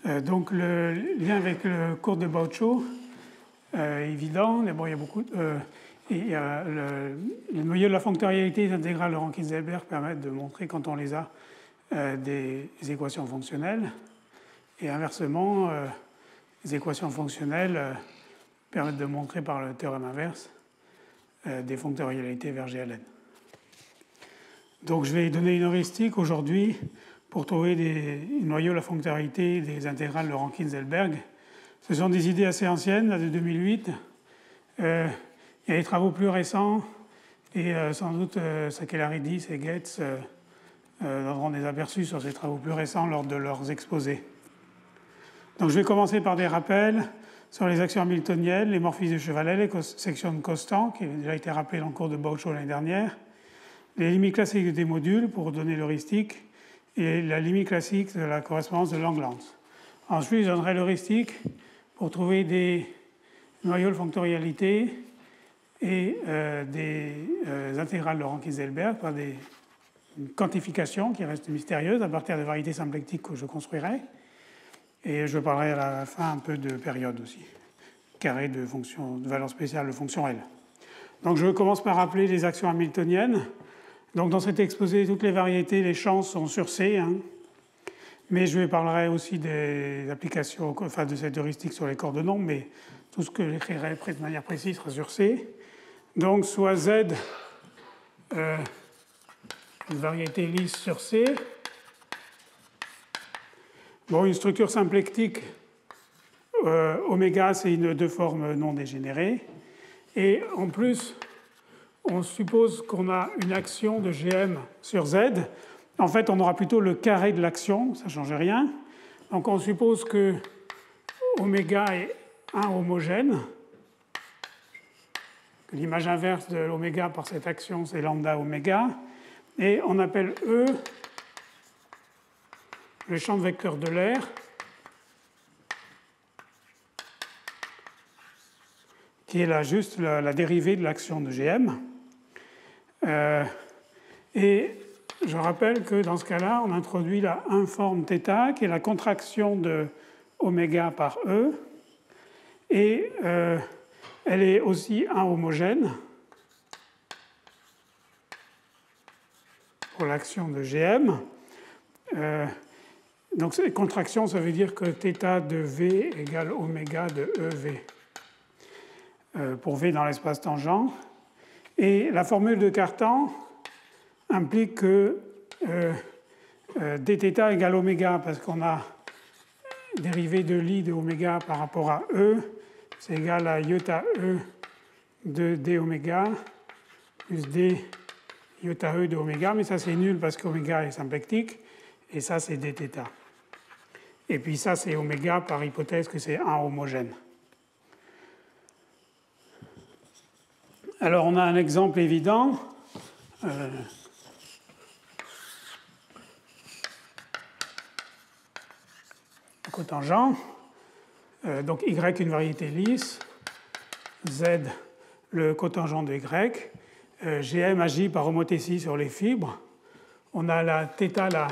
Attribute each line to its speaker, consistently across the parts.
Speaker 1: Donc le lien avec le cours de Bauchot est évident. Bon, il y a beaucoup. Le noyau de la fonctorialité des intégrales de Rankine-Zelberg permettent de montrer, quand on les a, des équations fonctionnelles. Et inversement, les équations fonctionnelles permettent de montrer par le théorème inverse des fonctorialités vers GLN. Donc je vais donner une heuristique aujourd'hui pour trouver des noyaux de la fonctorialité des intégrales de Rankine-Zelberg. Ce sont des idées assez anciennes, là, de 2008. Il y a des travaux plus récents, et sans doute Sakellarides et Goetz donneront des aperçus sur ces travaux plus récents lors de leurs exposés. Donc je vais commencer par des rappels sur les actions hamiltoniennes, les morphismes de Chevalet, les sections de Constant, qui avaient déjà été rappelées dans le cours de Bauchot l'année dernière, les limites classiques des modules pour donner l'heuristique, et la limite classique de la correspondance de Langlands. Ensuite, je donnerai l'heuristique pour trouver des noyaux de fonctorialité et des intégrales de Rankine-Zelberg par des quantifications qui restent mystérieuses à partir de variétés symplectiques que je construirai. Et je parlerai à la fin un peu de période aussi, carré de valeur spéciale de fonction L. Donc je commence par rappeler les actions hamiltoniennes. Donc dans cet exposé, toutes les variétés, les champs sont sur C, hein, mais je parlerai aussi des applications, enfin de cette heuristique sur les corps de nombres, mais tout ce que j'écrirai de manière précise sera sur C. Donc soit Z, une variété lisse sur C. Bon, une structure symplectique, oméga, c'est une deux formes non dégénérées. Et en plus, on suppose qu'on a une action de GM sur Z. En fait, on aura plutôt le carré de l'action, ça ne change rien. Donc on suppose que oméga est un homogène, que l'image inverse de l'oméga par cette action, c'est lambda oméga. Et on appelle E le champ de vecteur de l'air, qui est juste la dérivée de l'action de GM. Et je rappelle que dans ce cas-là, on introduit la informe θ, qui est la contraction de oméga par E, et elle est aussi un homogène pour l'action de GM. Donc cette contraction, ça veut dire que θ de V égale oméga de EV, pour V dans l'espace tangent. Et la formule de Cartan implique que dθ égale oméga, parce qu'on a dérivé de l'I de oméga par rapport à E, c'est égal à iota E de d oméga plus d iota E de oméga, mais ça c'est nul parce qu'oméga est symplectique, et ça c'est dθ. Et puis ça c'est oméga par hypothèse que c'est un homogène. Alors on a un exemple évident. Cotangent. Donc Y une variété lisse, Z le cotangent de Y, GM agit par homothétie sur les fibres. On a la θ, la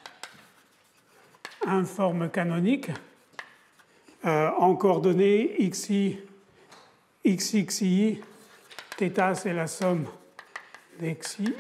Speaker 1: informe canonique, en coordonnées xi, xxi. θ, c'est la somme d'xi,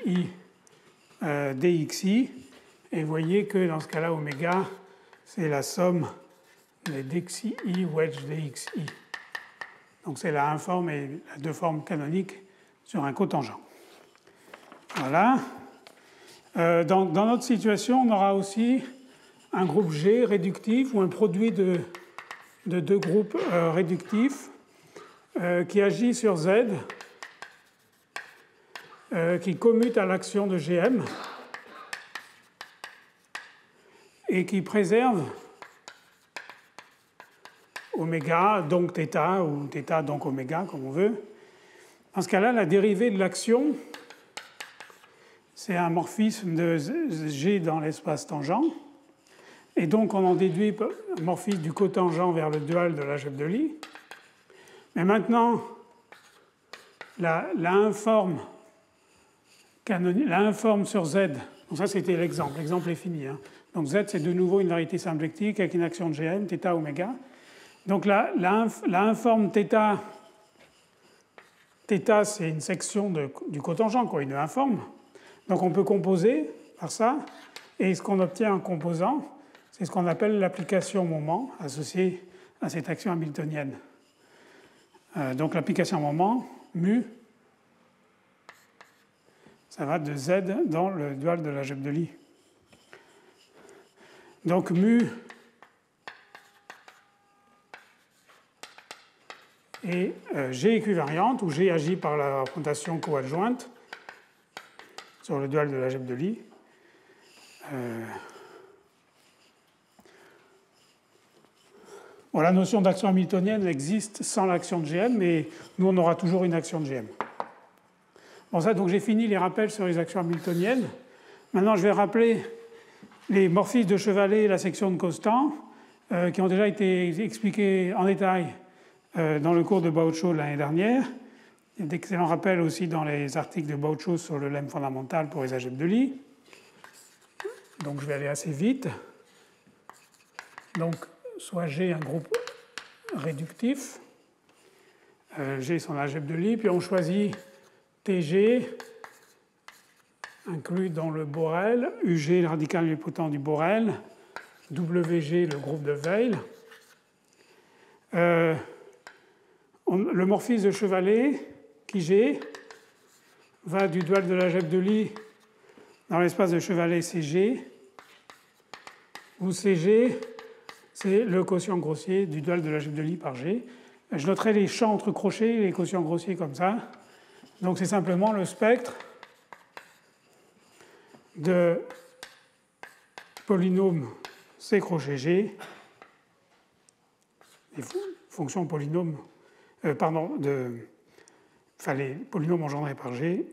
Speaker 1: dxi. Et vous voyez que dans ce cas-là, oméga, c'est la somme des dxi wedge dxi. Donc c'est la informe et la deux formes canoniques sur un cotangent. Voilà. Dans notre situation, on aura aussi un groupe G réductif ou un produit de deux groupes réductifs qui agit sur Z, qui commute à l'action de GM et qui préserve oméga, donc θ, ou θ, donc oméga, comme on veut. Dans ce cas-là, la dérivée de l'action, c'est un morphisme de G dans l'espace tangent. Et donc, on en déduit un morphisme du cotangent vers le dual de l'algèbre de Lie. Mais maintenant, la informe sur Z, donc ça c'était l'exemple est fini, hein. Donc Z, c'est de nouveau une variété symplectique avec une action de Gn, θ, oméga. Donc la informe θ, c'est une section du cotangent, quoi, une informe. Donc on peut composer par ça, et ce qu'on obtient en composant, c'est ce qu'on appelle l'application moment associée à cette action hamiltonienne. Donc l'application moment, mu, ça va de Z dans le dual de l'algèbre de Lie. Donc mu est G équivariante, où G agit par la représentation coadjointe sur le dual de l'algèbre de Lie. Bon, la notion d'action hamiltonienne existe sans l'action de Gm, mais nous, on aura toujours une action de Gm. Bon, ça, donc j'ai fini les rappels sur les actions hamiltoniennes. Maintenant, je vais rappeler les morphismes de Chevalet et la section de Constant, qui ont déjà été expliqués en détail dans le cours de Bauchot l'année dernière. Il y a d'excellents rappels aussi dans les articles de Bauchot sur le lemme fondamental pour les algèbres de Lie. Donc je vais aller assez vite. Donc soit G un groupe réductif, G son algèbre de Lie, puis on choisit TG inclus dans le Borel, UG le radical nilpotent du Borel, WG le groupe de Weyl. Le morphisme de Chevalet, qui G, va du dual de l'algèbre de Lie dans l'espace de Chevalet CG, où CG, c'est le quotient grossier du dual de l'algèbre de Lie par G. Je noterai les champs entre crochets, les quotients grossiers comme ça. Donc c'est simplement le spectre de polynômes C crochet G, des fonctions polynômes, les polynômes engendrés par G,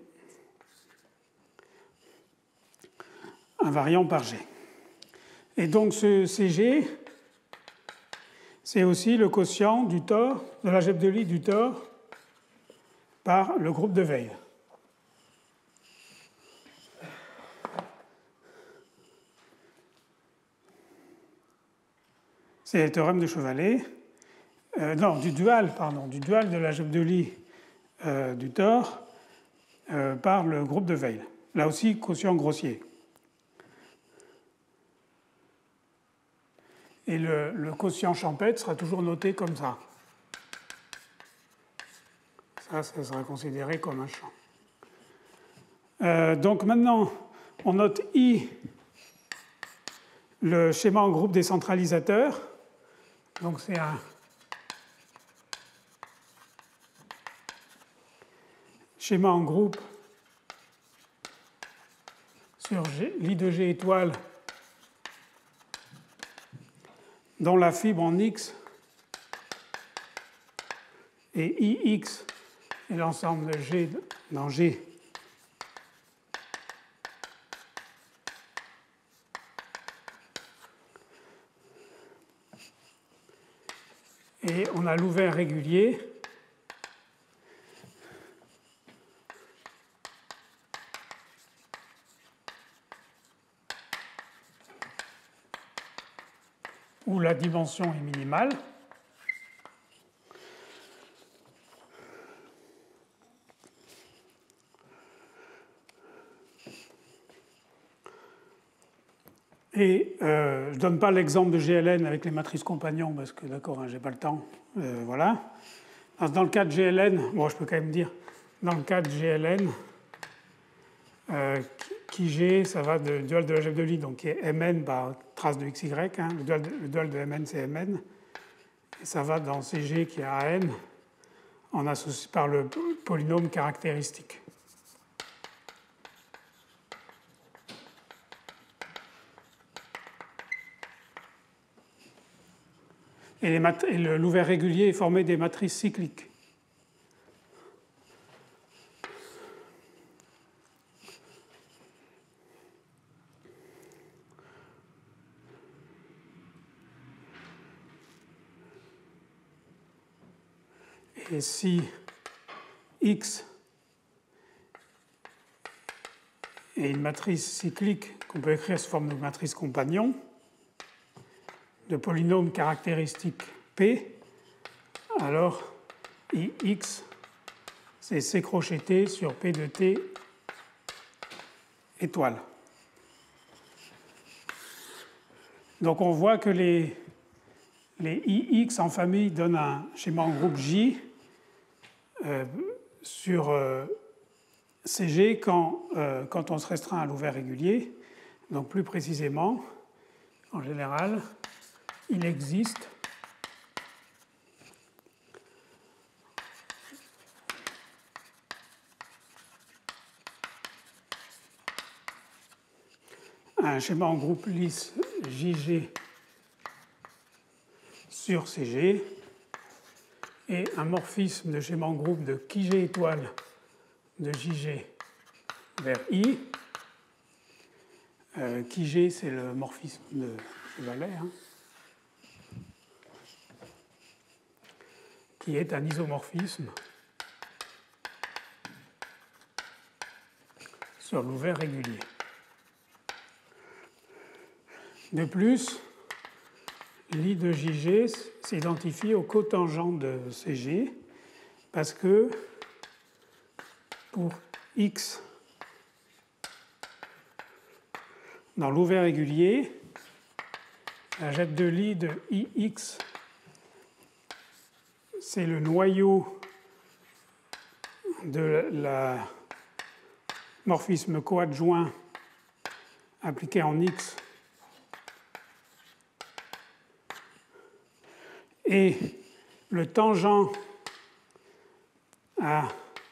Speaker 1: invariant par G. Et donc ce CG, c'est aussi le quotient du tore, de l'algèbre de Lie du tore, par le groupe de Weyl. C'est le théorème de Chevalet. Du dual de l'algèbre de Lie du tore par le groupe de Weyl. Là aussi, quotient grossier. Et le quotient champêtre sera toujours noté comme ça. Ça sera considéré comme un champ. Donc maintenant, on note I, le schéma en groupe des centralisateurs. Donc c'est un schéma en groupe sur Lie de G étoile dont la fibre en X et IX est l'ensemble de G dans G et on a l'ouvert régulier où la dimension est minimale. Et je ne donne pas l'exemple de GLN avec les matrices compagnons parce que, d'accord, hein, je n'ai pas le temps. Voilà. Dans le cas de GLN, bon, je peux quand même dire, dans le cas de GLN, qui G, ça va de dual de l'algèbre de Lie, donc qui est Mn par trace de XY. Hein, le dual de Mn, c'est Mn. Et ça va dans CG qui est AN, en associé par le polynôme caractéristique. Et l'ouvert régulier est formé des matrices cycliques. Et si X et une matrice cyclique qu'on peut écrire sous forme de matrice compagnon de polynômes caractéristiques P, alors Ix, c'est C crochet T sur P de T étoile. Donc on voit que les Ix en famille donnent un schéma en groupe J sur CG quand on se restreint à l'ouvert régulier. Donc plus précisément, en général, il existe un schéma en groupe lisse JG sur CG et un morphisme de schéma en groupe de QG étoile de JG vers I. QG, c'est le morphisme de Vallet, qui est un isomorphisme sur l'ouvert régulier. De plus, l'I de JG s'identifie au cotangent de CG parce que pour X dans l'ouvert régulier, la jette de Lie de IX, c'est le noyau de la morphisme coadjoint appliqué en X. Et le tangent à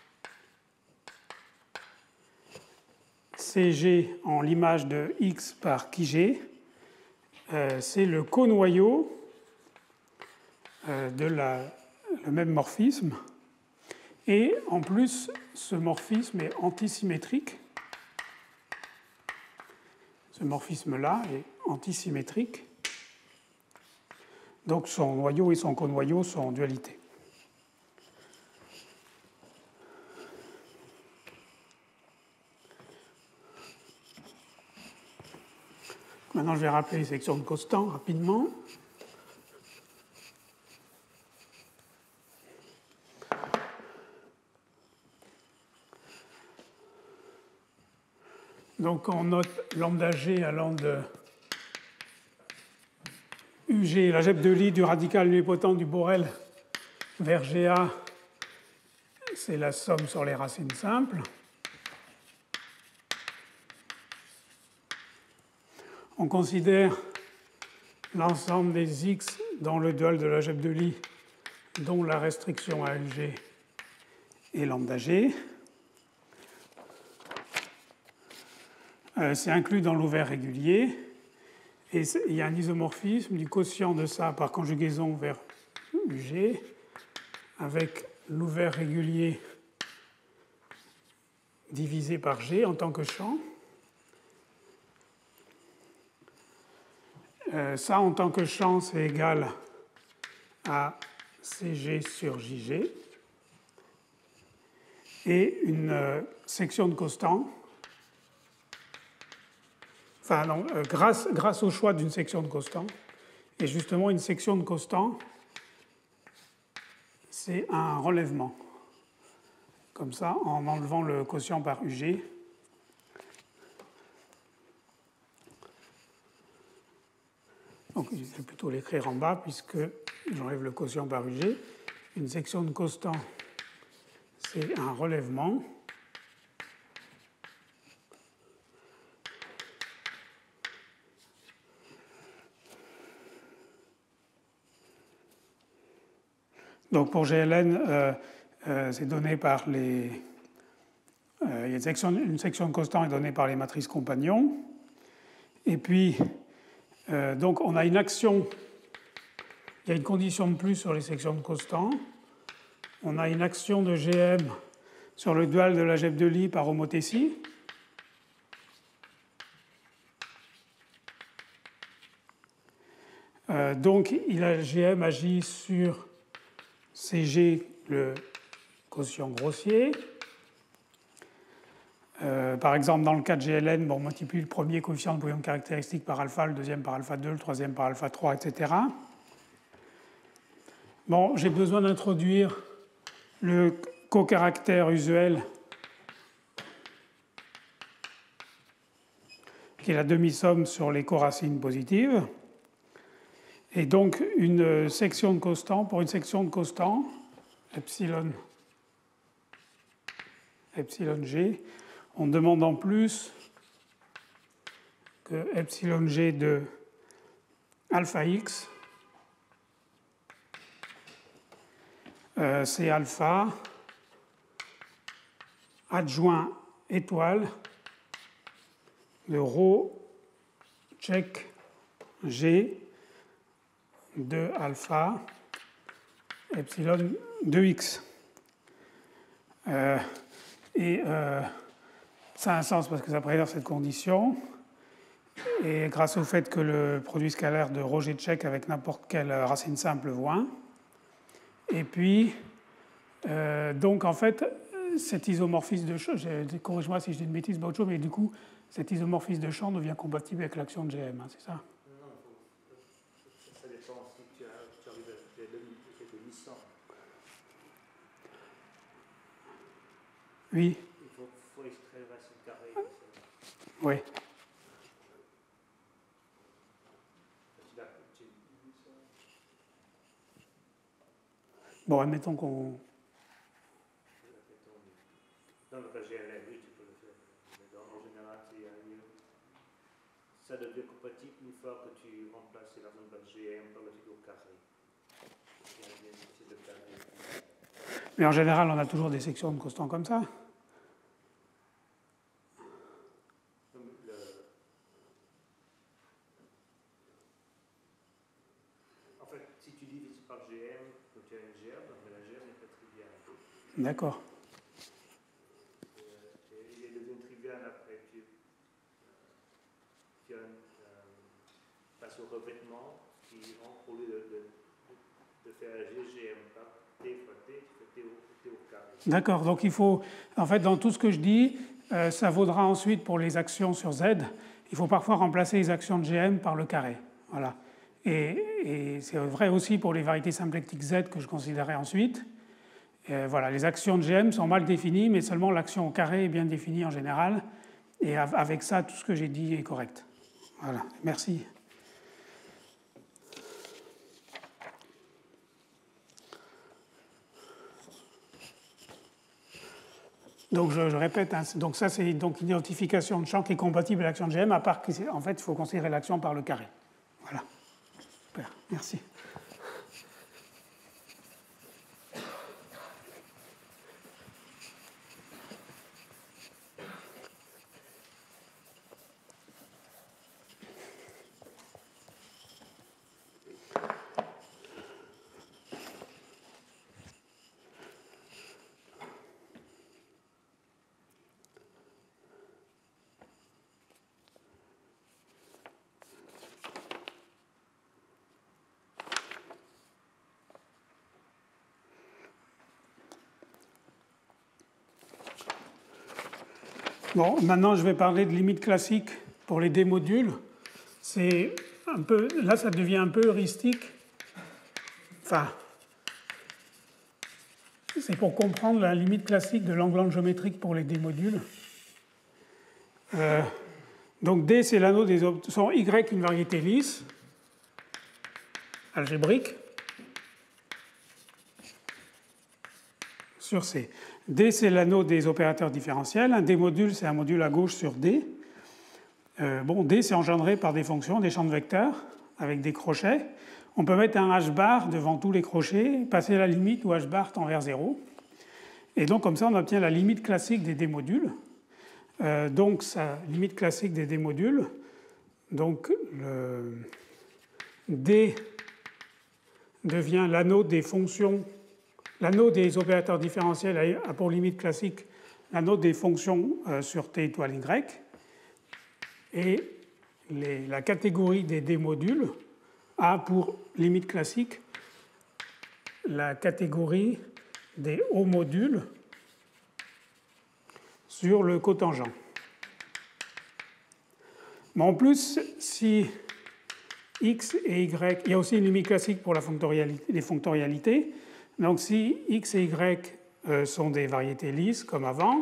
Speaker 1: CG en l'image de X par QG, c'est le conoyau de le même morphisme. Et en plus, ce morphisme est antisymétrique. Ce morphisme-là est antisymétrique. Donc son noyau et son conoyau sont en dualité. Maintenant, je vais rappeler les sections de Costan rapidement. Donc on note lambda G allant de UG, la jette de Lie du radical unipotent du Borel vers GA, c'est la somme sur les racines simples. On considère l'ensemble des X dans le dual de la jette de Lie, dont la restriction à UG est lambda G. C'est inclus dans l'ouvert régulier. Et il y a un isomorphisme du quotient de ça par conjugaison vers UG avec l'ouvert régulier divisé par G en tant que champ. Ça, en tant que champ, c'est égal à CG sur JG. Et une section de Costan. Enfin, non, grâce au choix d'une section de Costan. Et justement, une section de Costan, c'est un relèvement. Comme ça, en enlevant le quotient par UG. Donc, je vais plutôt l'écrire en bas, puisque j'enlève le quotient par UG. Une section de Costan, c'est un relèvement. Donc pour GLN, c'est donné par les... il y a une section de Costan est donnée par les matrices compagnons. Et puis, donc on a une action, il y a une condition de plus sur les sections de Costan. On a une action de GM sur le dual de la jette de Lie par homothétie. Donc GM agit sur CG, le quotient grossier. Par exemple, dans le cas de GLN, bon, on multiplie le premier coefficient de polynôme caractéristique par alpha, le deuxième par alpha 2, le troisième par alpha 3, etc. Bon, j'ai besoin d'introduire le cocaractère usuel, qui est la demi-somme sur les coracines positives. Et donc, une section de constant, pour une section de constant, epsilon g, on demande en plus que epsilon g de alpha x, c'est alpha adjoint étoile de ρ check g de alpha epsilon de x. Ça a un sens parce que ça préserve cette condition. Et grâce au fait que le produit scalaire de ρ g check avec n'importe quelle racine simple vaut 1. Et puis, donc en fait, cet isomorphisme de champ, corrige-moi si je dis une bêtise, Baucho, mais du coup, cet isomorphisme de champ devient compatible avec l'action de GM, hein, c'est ça?
Speaker 2: Non, ça dépend si tu arrives à des demi-somme.
Speaker 1: Oui.
Speaker 2: Il faut extraire la racine carrée.
Speaker 1: Oui. Bon, admettons qu'on...
Speaker 2: Dans le cas GLN, oui, tu peux le faire. Mais en général, ça devient compatible une fois que tu remplaces la zone de GM par le figure carré.
Speaker 1: Mais en général, on a toujours des sections de constants comme ça.
Speaker 2: En fait, si tu divises par GM, tu as une gerbe, mais la gerbe n'est pas triviale.
Speaker 1: D'accord.
Speaker 2: Et elle devient triviale après. Tu passes au revêtement qui, au lieu de faire GGM par T fois T, tu fais T au carré.
Speaker 1: D'accord, donc il faut, en fait, dans tout ce que je dis, ça vaudra ensuite pour les actions sur Z. Il faut parfois remplacer les actions de GM par le carré. Voilà. Et c'est vrai aussi pour les variétés symplectiques Z que je considérais ensuite. Voilà, les actions de GM sont mal définies, mais seulement l'action au carré est bien définie en général. Et avec ça, tout ce que j'ai dit est correct. Voilà, merci. Donc je répète, hein, donc ça c'est donc une identification de champ qui est compatible avec l'action de GM, à part qu'en fait il faut considérer l'action par le carré. Voilà. Super, merci. Bon, maintenant je vais parler de limites classiques pour les D-modules. C'est un peu, là ça devient un peu heuristique. Enfin, c'est pour comprendre la limite classique de Lagrange géométrique pour les D-modules. Donc D c'est l'anneau des options Y une variété lisse, algébrique, sur C. D, c'est l'anneau des opérateurs différentiels. Un D-module, c'est un module à gauche sur D. Bon, D, c'est engendré par des fonctions, des champs de vecteurs, avec des crochets. On peut mettre un h-bar devant tous les crochets, passer la limite où h-bar tend vers 0. Et donc, comme ça, on obtient la limite classique des D-modules. Donc, sa limite classique des D-modules. Donc, le D devient l'anneau des fonctions. L'anneau des opérateurs différentiels a pour limite classique l'anneau des fonctions sur T étoile Y. Et la catégorie des D-modules a pour limite classique la catégorie des O-modules sur le cotangent. Mais en plus, si x et y, il y a aussi une limite classique pour les fonctorialités. Donc si x et y sont des variétés lisses comme avant,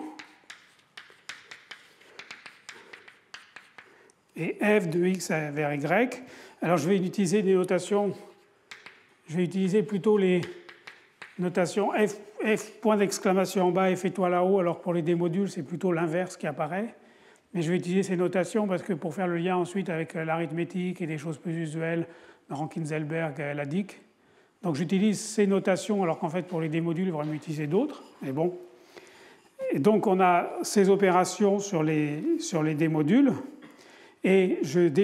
Speaker 1: et f de x vers y, alors je vais utiliser des notations, je vais utiliser plutôt les notations f point d'exclamation en bas, f étoile en haut, alors pour les démodules c'est plutôt l'inverse qui apparaît. Mais je vais utiliser ces notations parce que pour faire le lien ensuite avec l'arithmétique et des choses plus usuelles, Rankin-Zellberg, la DIC. Donc j'utilise ces notations alors qu'en fait pour les démodules, il faudrait m'utiliser d'autres. Mais bon. Et donc on a ces opérations sur les démodules et je vais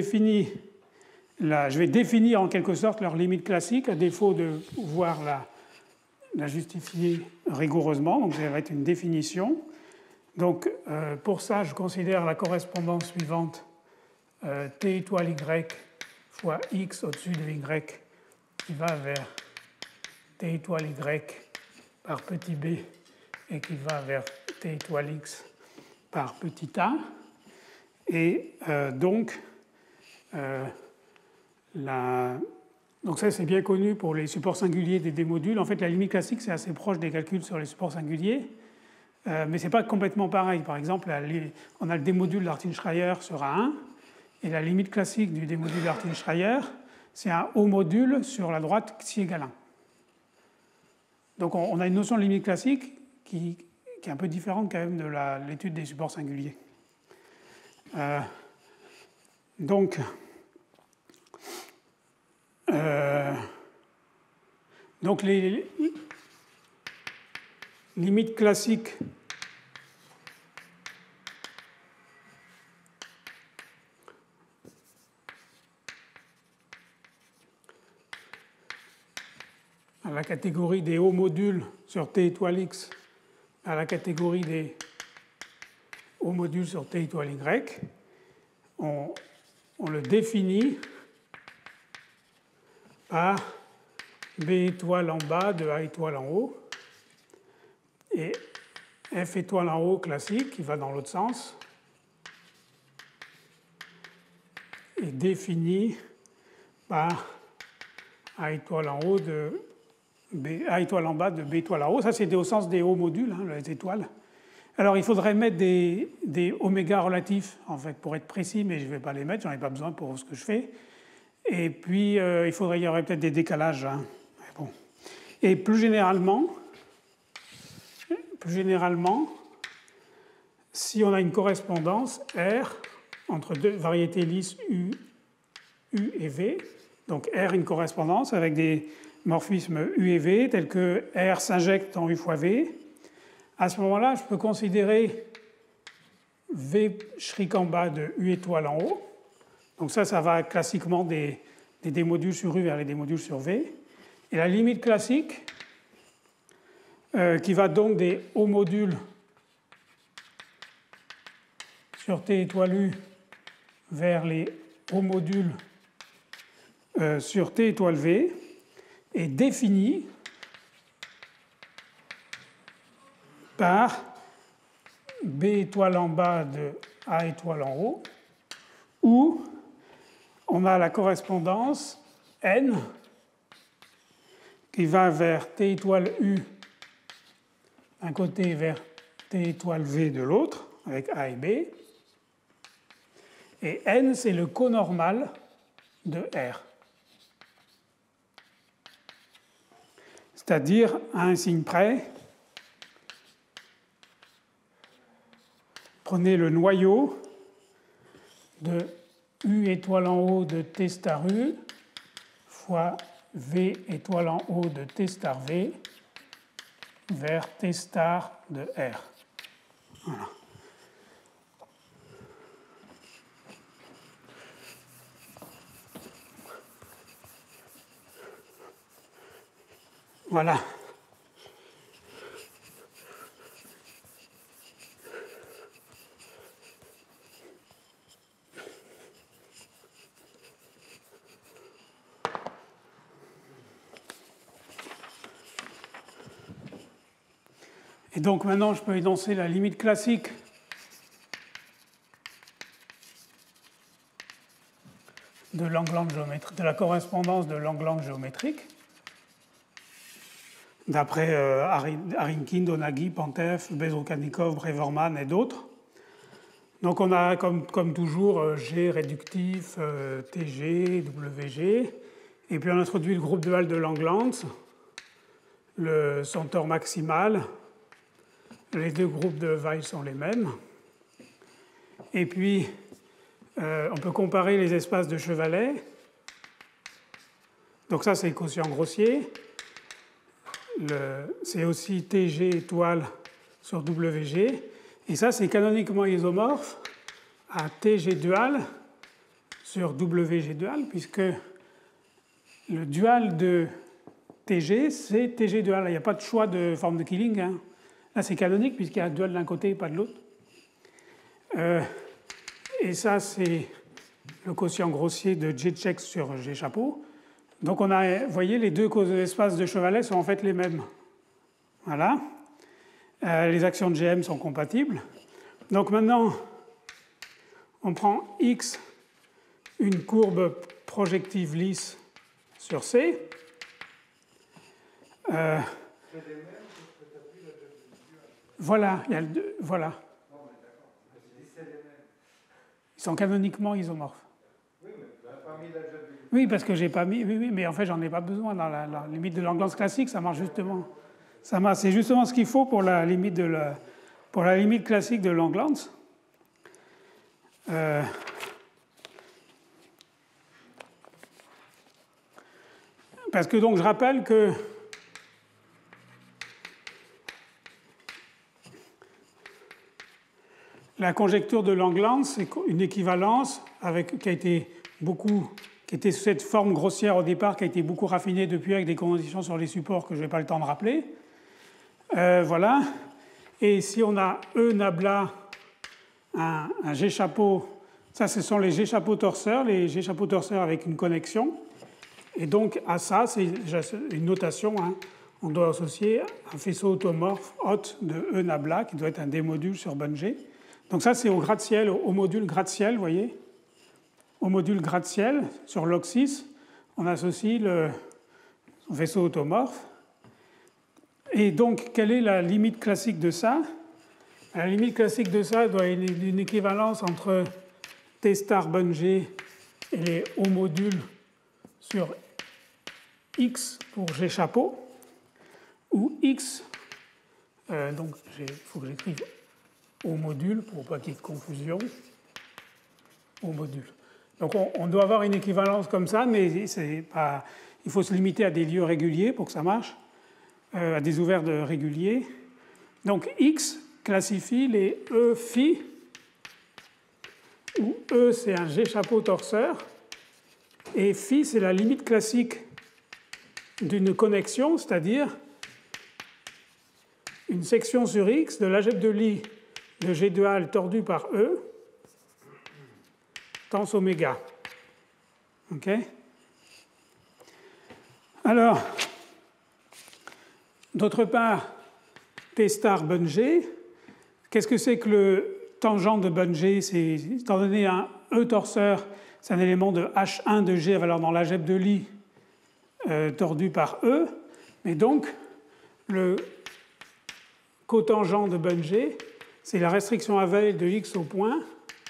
Speaker 1: définir en quelque sorte leur limite classique à défaut de pouvoir la justifier rigoureusement. Donc ça va être une définition. Donc, pour ça, je considère la correspondance suivante t étoile y fois x au-dessus de y qui va vers t étoile y par petit b et qui va vers t étoile x par petit a. Et donc ça, c'est bien connu pour les supports singuliers des démodules. En fait, la limite classique, c'est assez proche des calculs sur les supports singuliers. Mais ce n'est pas complètement pareil. Par exemple, on a le démodule d'Artin-Schreier sur A1, et la limite classique du démodule d'Artin-Schreier, c'est un haut module sur la droite xi égale 1. Donc on a une notion de limite classique qui est un peu différente quand même de l'étude des supports singuliers. Donc les limites classiques à la catégorie des hauts modules sur t étoile x à la catégorie des hauts modules sur t étoile y, on le définit par b étoile en bas de a étoile en haut et f étoile en haut classique qui va dans l'autre sens est défini par a étoile en haut de a étoile en bas de b étoile en haut. Ça, c'est au sens des hauts modules, hein, les étoiles. Alors, il faudrait mettre des oméga relatifs, en fait, pour être précis, mais je ne vais pas les mettre, j'en ai pas besoin pour ce que je fais. Et puis, il y aurait peut-être des décalages. Hein. Bon. Et plus généralement, si on a une correspondance R entre deux variétés lisses U et V, donc R une correspondance avec des morphismes U et V tels que R s'injecte en U fois V, à ce moment-là, je peux considérer V schrick en bas de U étoile en haut. Donc ça va classiquement des démodules sur U vers les démodules sur V. Et la limite classique, qui va donc des hauts modules sur T étoile U vers les hauts modules sur T étoile V, est définie par B étoile en bas de A étoile en haut, où on a la correspondance N qui va vers T étoile U d'un côté vers T étoile V de l'autre, avec A et B. Et N, c'est le conormal de R. C'est-à-dire, à un signe près, prenez le noyau de U étoile en haut de T star U fois V étoile en haut de T star V vers T star de R. Voilà. Voilà. Et donc maintenant, je peux énoncer la limite classique de Langlands géométrique, de la correspondance de Langlands géométrique, d'après Arinkin, Donaghy, Pantev, Bezrukanikov, Breverman et d'autres. Donc on a comme toujours G réductif, TG, WG, et puis on introduit le groupe de Hall de Langlands, le centaure maximal, les deux groupes de Weyl sont les mêmes, et puis on peut comparer les espaces de Chevalet, donc ça c'est le quotient grossier, c'est aussi TG étoile sur WG, et ça, c'est canoniquement isomorphe à TG dual sur WG dual, puisque le dual de TG, c'est TG dual. Il n'y a pas de choix de forme de Killing. Hein. Là, c'est canonique, puisqu'il y a un dual d'un côté et pas de l'autre. Et ça, c'est le quotient grossier de G-check sur G-chapeau. Donc, on a, vous voyez, les deux espaces de Chevalet sont en fait les mêmes. Voilà. Les actions de GM sont compatibles. Donc maintenant, on prend X, une courbe projective lisse sur C. Voilà, il y a voilà. Ils sont canoniquement isomorphes. Oui, parce que j'ai pas mis. Oui, mais en fait, j'en ai pas besoin. Dans la limite de Langlands classique, ça marche justement. C'est justement ce qu'il faut pour la limite classique de Langlands. Parce que donc je rappelle que la conjecture de Langlands, c'est une équivalence qui était sous cette forme grossière au départ, qui a été beaucoup raffinée depuis avec des conditions sur les supports que je n'ai pas le temps de rappeler. Voilà. Et si on a E nabla, un G-chapeau, ça ce sont les G-chapeaux torseurs, avec une connexion. Et donc à ça, c'est une notation, hein. On doit associer un faisceau automorphe hôte de E nabla, qui doit être un D-module sur Bunge. Donc ça, c'est au gratte-ciel, au module gratte-ciel, vous voyez. Au module gratte-ciel, sur log 6, on associe le vaisseau automorphe. Et donc, quelle est la limite classique de ça? La limite classique de ça doit être une équivalence entre T star Bunge et les hauts modules sur X pour G chapeau, où X, donc il faut que j'écrive au module pour pas qu'il y ait de confusion, au module. Donc on doit avoir une équivalence comme ça, mais il faut se limiter à des lieux réguliers pour que ça marche, à des ouverts de réguliers. Donc X classifie les E phi, où E c'est un G chapeau torseur, et phi c'est la limite classique d'une connexion, c'est-à-dire une section sur X de l'algèbre de Lie de G dual tordu par E, tans oméga. OK? Alors, d'autre part, T star Bunge, qu'est-ce que c'est que le tangent de Bunge? Étant donné un E torseur, c'est un élément de H1 de G à valeur dans l'algèbre de Lie tordu par E, mais donc le cotangent de Bunge, c'est la restriction à Weyl de X au point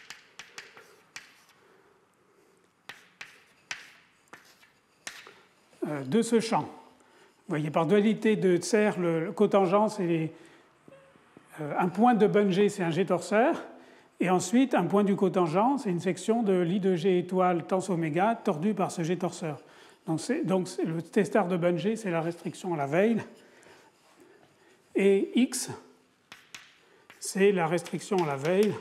Speaker 1: de ce champ. Vous voyez, par dualité de Serre, le cotangent, c'est un point de Bunge, c'est un G torseur, et ensuite un point du cotangent, c'est une section de Lie de G étoile tans oméga tordue par ce G torseur. Donc le T star de Bunge, c'est la restriction à la Weyl, et X, c'est la restriction à la Weyl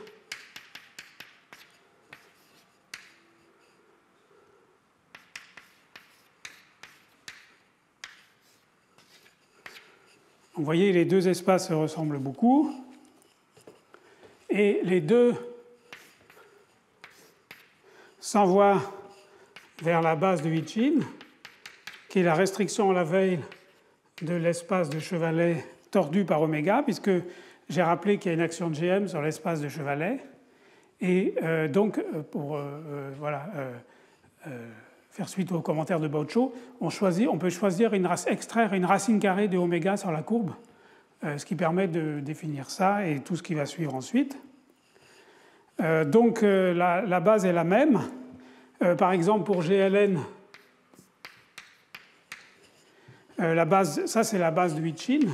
Speaker 1: vous voyez, les deux espaces se ressemblent beaucoup. Et les deux s'envoient vers la base de Hitchin, qui est la restriction à la Weyl de l'espace de Chevalet tordu par oméga, puisque j'ai rappelé qu'il y a une action de GM sur l'espace de Chevalet. Et donc, faire suite aux commentaires de Baucho, on peut choisir extraire une racine carrée de oméga sur la courbe, ce qui permet de définir ça et tout ce qui va suivre ensuite. Donc la base est la même. Par exemple, pour GLN, ça c'est la base de Hitchin.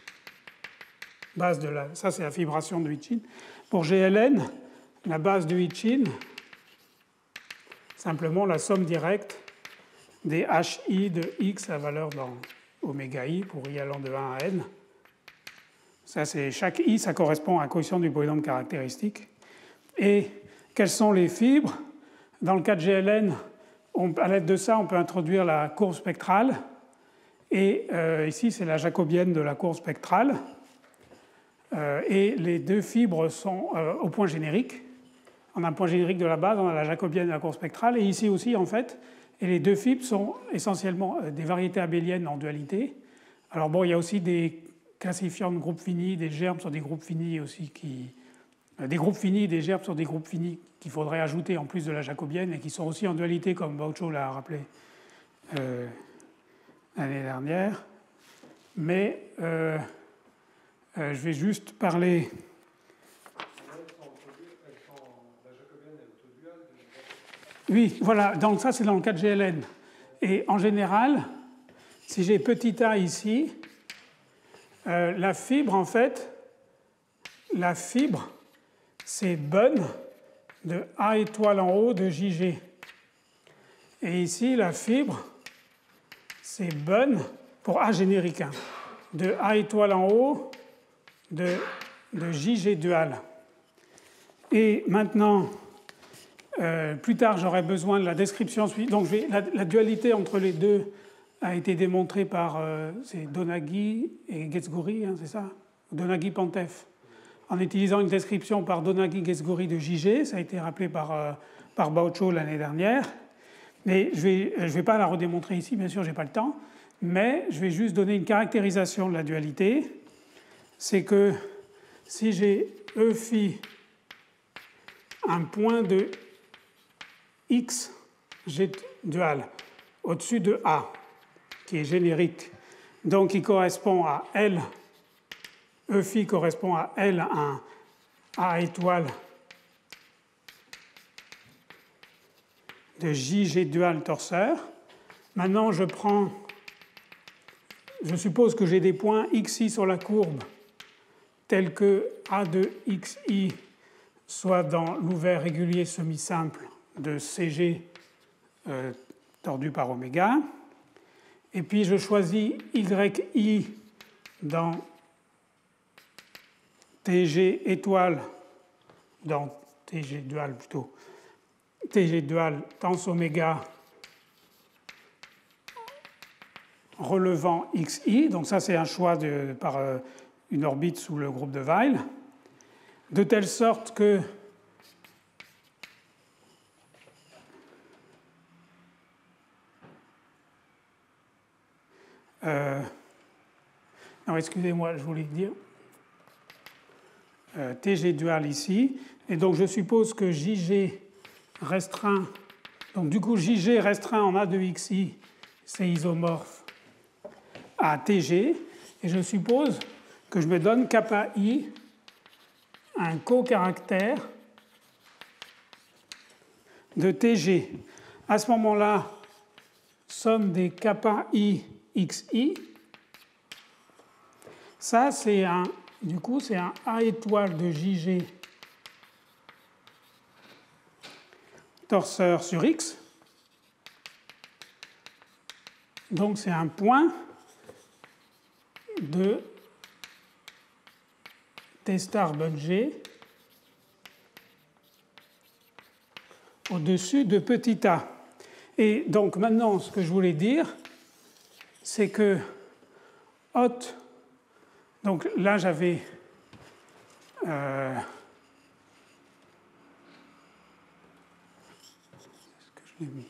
Speaker 1: Ça c'est la fibration de Hitchin. Pour GLN, la base de Hitchin, simplement la somme directe des HI de X à valeur dans oméga I pour I allant de 1 à N. Ça, chaque I, ça correspond à un coefficient du polynôme caractéristique. Et quelles sont les fibres? Dans le cas de GLN, à l'aide de ça, on peut introduire la courbe spectrale. Et ici, c'est la jacobienne de la courbe spectrale. Et les deux fibres sont au point générique. On a un point générique de la base, on a la jacobienne de la courbe spectrale. Et ici aussi, en fait, et les deux fibres sont essentiellement des variétés abéliennes en dualité. Alors bon, il y a aussi des classifiants de groupes finis, des gerbes sur des groupes finis aussi des groupes finis, des gerbes sur des groupes finis qu'il faudrait ajouter en plus de la jacobienne et qui sont aussi en dualité, comme Baucho l'a rappelé l'année dernière. Mais je vais juste parler. Oui, voilà, donc ça c'est dans le cas de GLN. Et en général, si j'ai petit a ici, la fibre, en fait, c'est bonne de A étoile en haut de JG. Et ici, la fibre, c'est bonne pour A générique 1, de A étoile en haut de JG dual. Et maintenant, plus tard, j'aurai besoin de la description suivante. Donc, la dualité entre les deux a été démontrée par Donaghy et Guezgouri, hein, c'est ça? Donaghy-Pantev. En utilisant une description par Donaghy-Guezgouri de JG, ça a été rappelé par Baucho l'année dernière. Mais je vais pas la redémontrer ici, bien sûr, je n'ai pas le temps. Mais je vais juste donner une caractérisation de la dualité. C'est que si j'ai E phi un point de X G dual au-dessus de A, qui est générique, donc qui correspond à L, E phi correspond à L, un A étoile de JG dual torseur. Maintenant, je suppose que j'ai des points xi sur la courbe tels que A de xi soit dans l'ouvert régulier semi-simple de CG tordu par oméga. Et puis je choisis yi dans TG étoile, dans TG dual plutôt, TG dual tens oméga relevant xi. Donc ça c'est un choix par une orbite sous le groupe de Weil, de telle sorte que non, excusez-moi, je voulais dire TG dual ici, et donc je suppose que JG restreint, donc du coup JG restreint en A de xi, c'est isomorphe à TG, et je suppose que je me donne kappa i un co-caractère de TG. À ce moment-là, somme des kappa i xi, ça c'est du coup c'est un A étoile de JG torseur sur X. Donc c'est un point de T star Bunge au-dessus de petit a. Et donc maintenant, ce que je voulais dire, c'est que hot, donc là j'avais est-ce que je l'ai mis?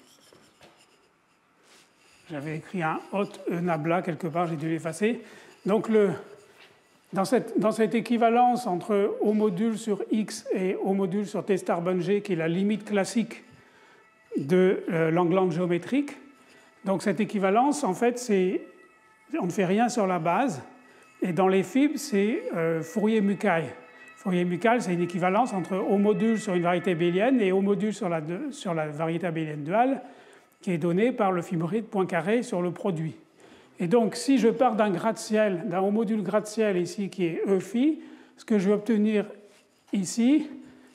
Speaker 1: J'avais écrit un hot nabla quelque part, j'ai dû l'effacer. Donc dans cette équivalence entre O module sur X et O module sur T star Bunge, qui est la limite classique de Langland géométrique. Donc cette équivalence, en fait, on ne fait rien sur la base. Et dans les fibres, c'est Fourier-Mukai. Fourier-Mukai, c'est une équivalence entre O module sur une variété abélienne et O module sur la variété abélienne duale, qui est donnée par le fibride Poincaré sur le produit. Et donc, si je pars d'un gratte-ciel, d'un O module gratte-ciel ici qui est E phi, ce que je vais obtenir ici,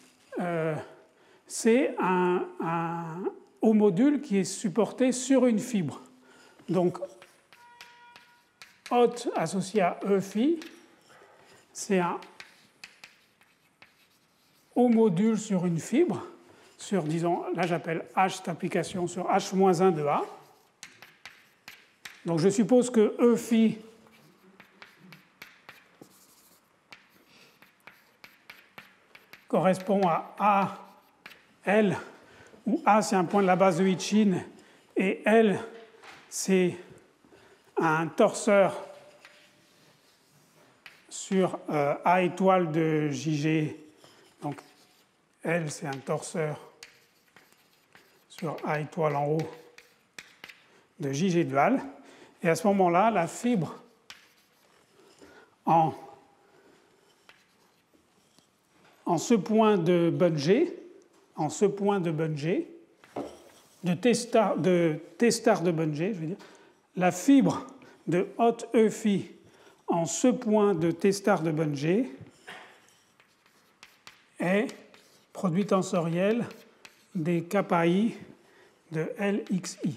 Speaker 1: c'est un O module qui est supporté sur une fibre. Donc, hôte associé à E phi, c'est un O module sur une fibre, sur, disons, là j'appelle H cette application sur H-1 de A. Donc je suppose que E phi correspond à A, L, où A c'est un point de la base de Hitchin et L c'est un torseur sur A étoile de JG. Donc L c'est un torseur sur A étoile en haut de JG dual. Et à ce moment-là, la fibre en ce point de Bunge, de T-star de Bunge, je veux dire, la fibre de hôte E phi en ce point de T-star de Bunge est produit tensoriel des kpi de LXI.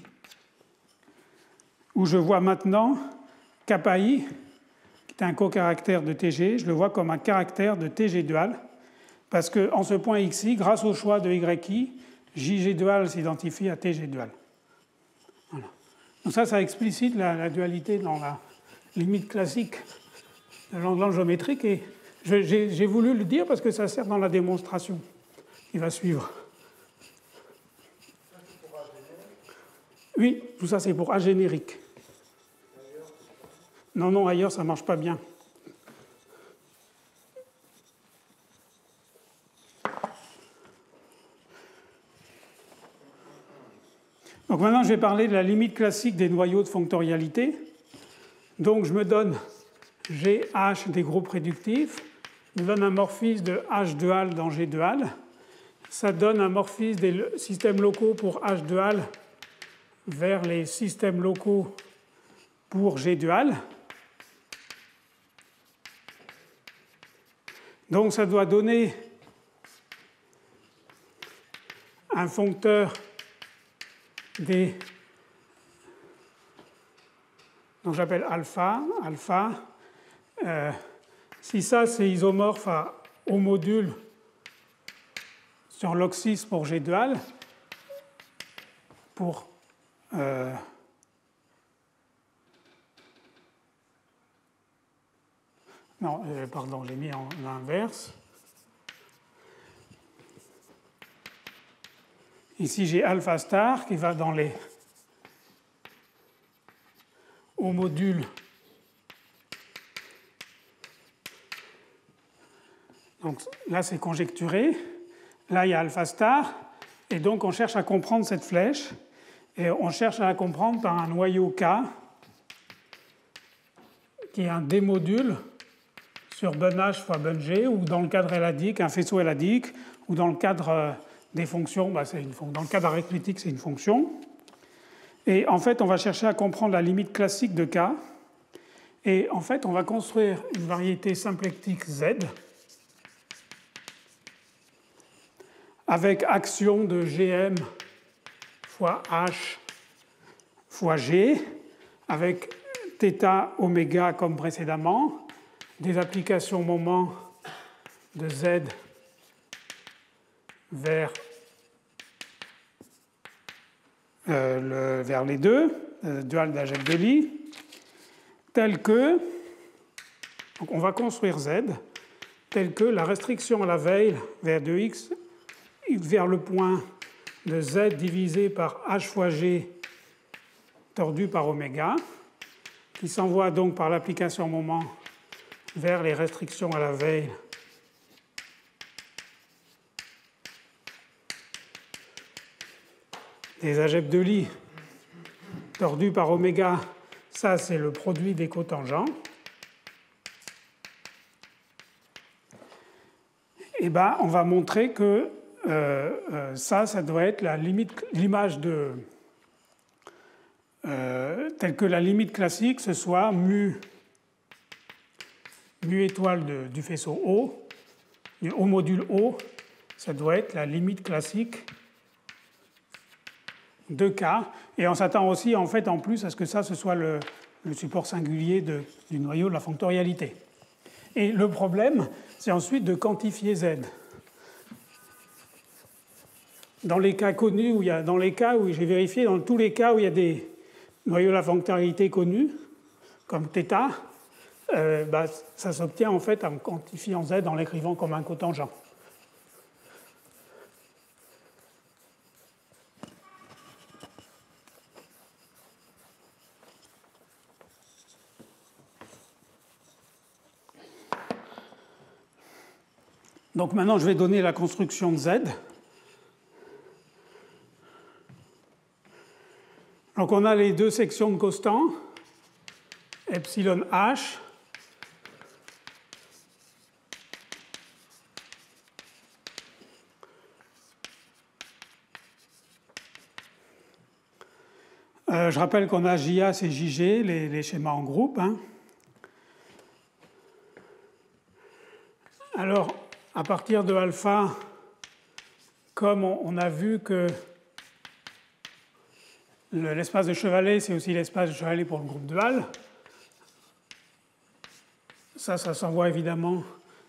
Speaker 1: Où je vois maintenant kpi, qui est un cocaractère de TG, je le vois comme un caractère de TG dual, parce qu'en ce point XI, grâce au choix de YI, JG dual s'identifie à TG dual. Voilà. Donc ça explicite la dualité dans la limite classique de Langland géométrique, et j'ai voulu le dire parce que ça sert dans la démonstration qui va suivre. Oui, tout ça c'est pour A générique. Non, ailleurs ça ne marche pas bien. Donc maintenant je vais parler de la limite classique des noyaux de fonctorialité. Donc je me donne GH des groupes réductifs, je me donne un morphisme de H dual dans G dual. Ça donne un morphisme des systèmes locaux pour H dual vers les systèmes locaux pour G dual. Donc ça doit donner un foncteur des, dont j'appelle alpha. Si ça c'est isomorphe à O module sur l'oxys pour G dual, pour pardon, j'ai mis en inverse. Ici, j'ai alpha star qui va dans les O modules. Donc là, c'est conjecturé. Là, il y a alpha star. Et donc, on cherche à comprendre cette flèche. Et on cherche à la comprendre par un noyau K qui est un démodule sur Bunh fois Bunge, ou dans le cadre éladique, un faisceau éladique, ou dans le cadre des fonctions, dans le cadre arithmétique, c'est une fonction. Et en fait, on va chercher à comprendre la limite classique de K. Et en fait, on va construire une variété symplectique Z avec action de Gm fois H fois G, avec θ oméga comme précédemment, des applications moment de Z vers les deux, dual d'Ajek-Deli, tel que, donc on va construire Z, tel que la restriction à la veille vers 2x vers le point de Z divisé par H fois G tordu par oméga, qui s'envoie donc par l'application moment vers les restrictions à la veille des algèbres de Lie tordues par oméga, ça c'est le produit des cotangents. Et ben, on va montrer que ça doit être la limite, l'image de telle que la limite classique, ce soit mu étoile du faisceau O, du O module O, ça doit être la limite classique de K. Et on s'attend aussi, en fait, en plus, à ce que ça, ce soit le support singulier du noyau de la fonctorialité. Et le problème, c'est ensuite de quantifier Z. Dans les cas connus, dans les cas où j'ai vérifié, dans tous les cas où il y a des noyaux de la fonctorialité connus, comme θ, ça s'obtient en fait en quantifiant Z en l'écrivant comme un cotangent. Donc maintenant, je vais donner la construction de Z. Donc on a les deux sections de constants, epsilon h, je rappelle qu'on a JA et JG, les schémas en groupe. Hein. Alors, à partir de alpha, comme on a vu que l'espace de Chevalet, c'est aussi l'espace de Chevalet pour le groupe de Hall, ça s'envoie évidemment.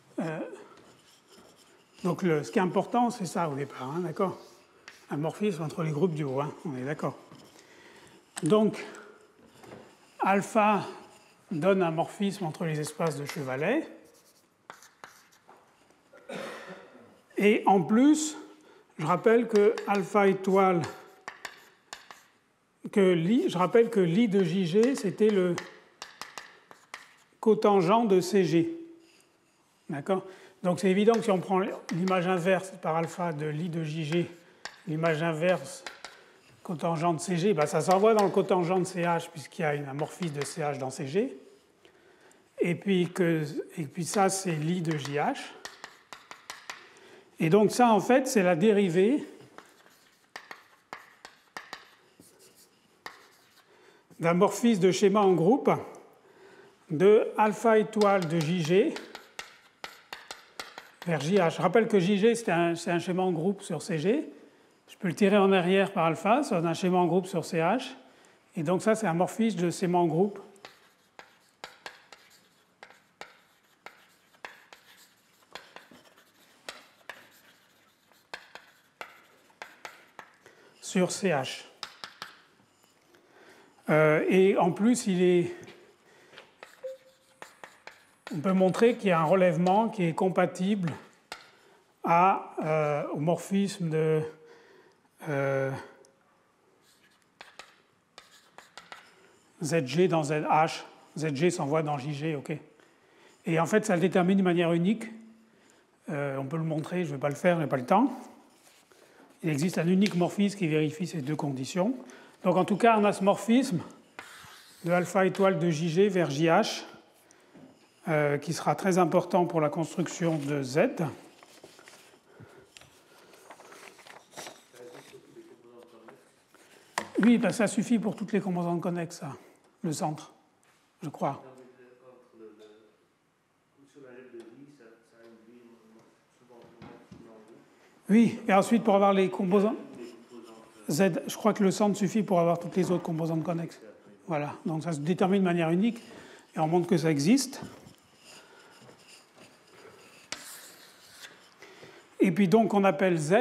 Speaker 1: Donc, ce qui est important, c'est ça au départ, hein, d'accord? Un morphisme entre les groupes du haut, hein, on est d'accord. Donc, alpha donne un morphisme entre les espaces de Chevalet. Et en plus, je rappelle que alpha étoile, je rappelle que Lie de JG, c'était le cotangent de CG. D'accord? Donc c'est évident que si on prend l'image inverse par alpha de Lie de JG, l'image inverse cotangent de CG, ça s'envoie dans le cotangent de CH puisqu'il y a un morphisme de CH dans CG. Et puis ça, c'est Lie de JH. Et donc ça, en fait, c'est la dérivée d'un morphisme de schéma en groupe de alpha étoile de JG vers JH. Je rappelle que JG, c'est un schéma en groupe sur CG. Je peux le tirer en arrière par alpha, ça donne un schéma en groupe sur CH. Et donc ça, c'est un morphisme de schéma en groupe sur CH. Et en plus, on peut montrer qu'il y a un relèvement qui est compatible au morphisme de ZG dans ZH. ZG s'envoie dans JG, ok. Et en fait, ça le détermine de manière unique. On peut le montrer, je ne vais pas le faire, je n'ai pas le temps. Il existe un unique morphisme qui vérifie ces deux conditions. Donc en tout cas, on a ce morphisme de alpha étoile de JG vers JH qui sera très important pour la construction de Z. Oui, ça suffit pour toutes les composantes connexes, ça, le centre, je crois. Oui, et ensuite pour avoir les composants Z, je crois que le centre suffit pour avoir toutes les autres composantes connexes. Voilà, donc ça se détermine de manière unique et on montre que ça existe. Et puis donc on appelle Z,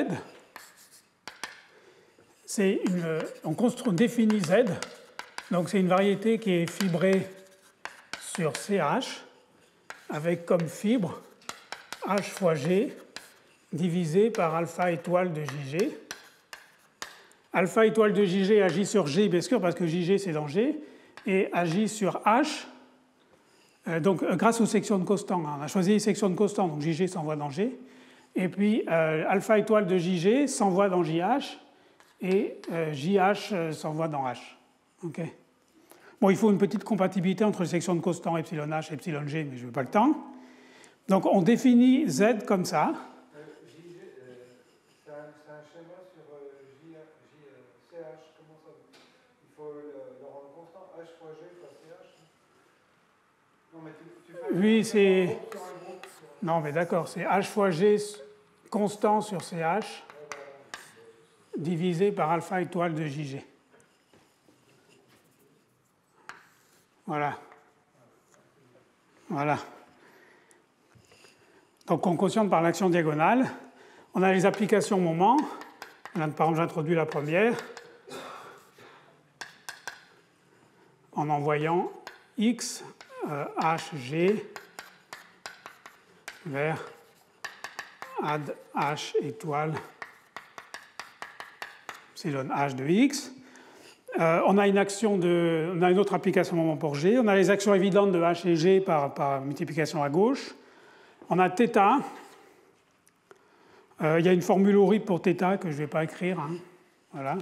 Speaker 1: on définit Z, donc c'est une variété qui est fibrée sur CH avec comme fibre H fois G divisé par alpha étoile de JG. Alpha étoile de JG agit sur G, bien sûr, parce que JG c'est dans G, et agit sur H, donc grâce aux sections de constants. On a choisi les sections de constants, donc JG s'envoie dans G, et puis alpha étoile de JG s'envoie dans JH, et JH s'envoie dans H. Okay. Bon, il faut une petite compatibilité entre les sections de constants epsilon H et epsilon G, mais je n'ai pas le temps. Donc on définit Z comme ça.
Speaker 3: C'est un schéma sur CH, comment ça? Il faut le rendre constant, H fois G fois CH. Non, mais tu fais
Speaker 1: oui, c'est. Non, mais d'accord, c'est H fois G constant sur CH divisé par alpha étoile de JG. Voilà. Voilà. Donc on quotiente par l'action diagonale. On a les applications moment. Là, par exemple, j'introduis la première en envoyant X HG vers add H étoile epsilon H de X. On a une autre application moment pour G. On a les actions évidentes de H et G par multiplication à gauche. On a θ. Il y a une formule horrible pour θ que je ne vais pas écrire. Hein. Voilà.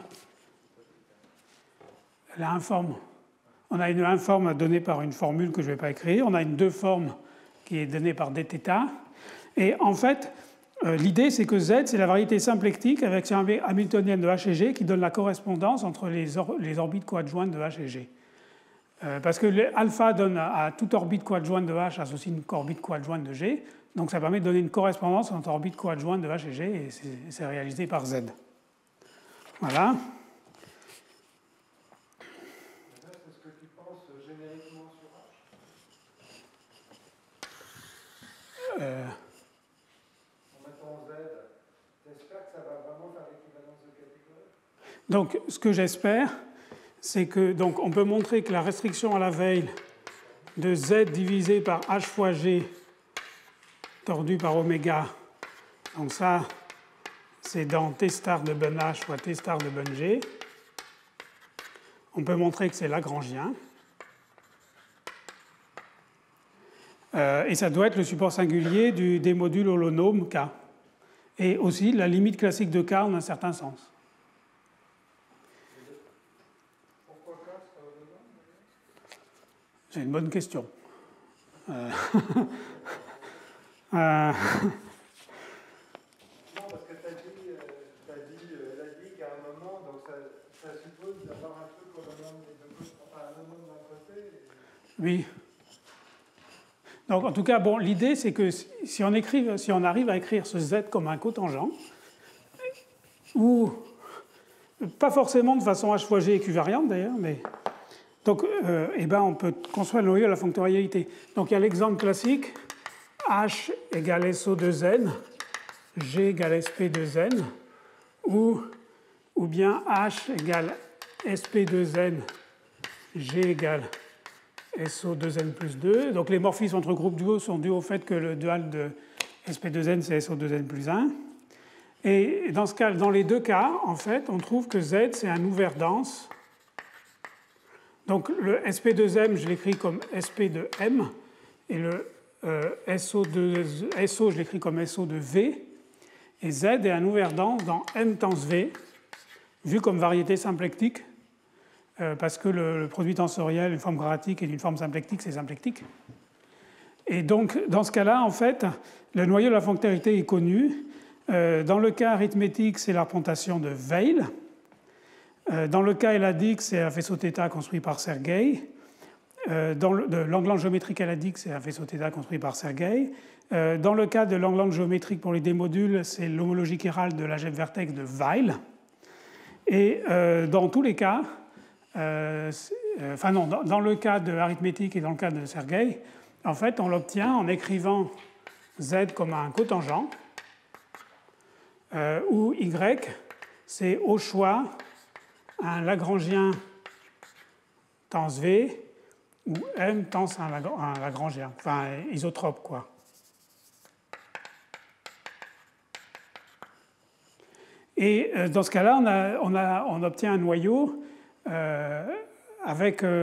Speaker 1: Elle est informe. On a une informe donnée par une formule que je ne vais pas écrire. On a une deux forme qui est donnée par dθ. Et en fait, l'idée, c'est que Z, c'est la variété symplectique avec hamiltonienne de H et G qui donne la correspondance entre les orbites coadjointes de H et G. Parce que alpha donne à toute orbite coadjointe de H associe une orbite coadjointe de G. Donc ça permet de donner une correspondance entre orbites coadjointes de H et G, et c'est réalisé par Z. Voilà.
Speaker 3: C'est ce que tu penses génériquement sur H en mettant Z, j'espère que ça va vraiment faire l'équivalence de catégorie.
Speaker 1: Donc ce que j'espère, c'est que donc, on peut montrer que la restriction à la veille de Z divisé par H fois G tordu par oméga, donc ça c'est dans T star de ben H fois T star de ben G. On peut montrer que c'est lagrangien. Et ça doit être le support singulier des modules holonomes K. Et aussi la limite classique de K en un certain sens.
Speaker 3: Pourquoi K c'est pas holonome?
Speaker 1: C'est une bonne question.
Speaker 3: Non, parce que tu as dit qu'à un moment, donc ça suppose d'avoir un truc holonome enfin un holonome d'un côté.
Speaker 1: Oui. Donc en tout cas, bon, l'idée c'est que si on arrive à écrire ce Z comme un cotangent, ou pas forcément de façon H fois G équivariante d'ailleurs, mais donc eh ben, on peut construire le noyau à la fonctorialité. Donc il y a l'exemple classique, H égale SO de N, G égale SP de N, ou bien H égale SP de N, G égale SO2N plus 2. Donc les morphismes entre groupes duaux sont dus au fait que le dual de SP2N c'est SO2N plus 1. Et dans les deux cas, en fait, on trouve que Z c'est un ouvert dense. Donc le SP2M, je l'écris comme SP de M, et le SO je l'écris comme SO de V. Et Z est un ouvert dense dans M temps V, vu comme variété symplectique. Parce que le produit tensoriel d'une forme quadratique et d'une forme symplectique, c'est symplectique. Et donc, dans ce cas-là, en fait, le noyau de la fonctorialité est connu. Dans le cas arithmétique, c'est l'arpentation de Weil. Dans le cas éladique, c'est un faisceau θ construit par Sergei. Dans l'angle géométrique éladique, c'est un faisceau θ construit par Sergei. Dans le cas de l'angle géométrique pour les démodules, c'est l'homologie chirale de l'algèbre vertex de Weil. Et dans tous les cas, dans le cas de arithmétique et dans le cas de Sergei, en fait, on l'obtient en écrivant Z comme un cotangent, où Y, c'est au choix un lagrangien tens V, ou M tens un lagrangien, enfin isotrope, quoi. Et dans ce cas-là, on obtient un noyau avec...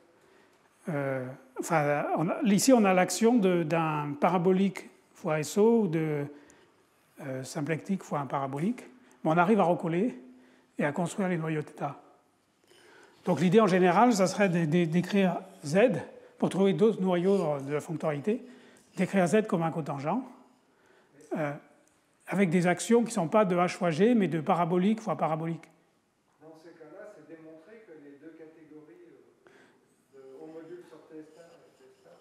Speaker 1: ici, on a l'action d'un parabolique fois SO ou de symplectique fois un parabolique. Mais on arrive à recoller. et à construire les noyaux θ. Donc l'idée en général, ça serait d'écrire Z, pour trouver d'autres noyaux de la fonctorialité, d'écrire Z comme un cotangent, avec des actions qui ne sont pas de h fois g, mais de parabolique fois parabolique.
Speaker 3: Dans ces cas-là, c'est démontré que les deux catégories de haut module sur T star et T star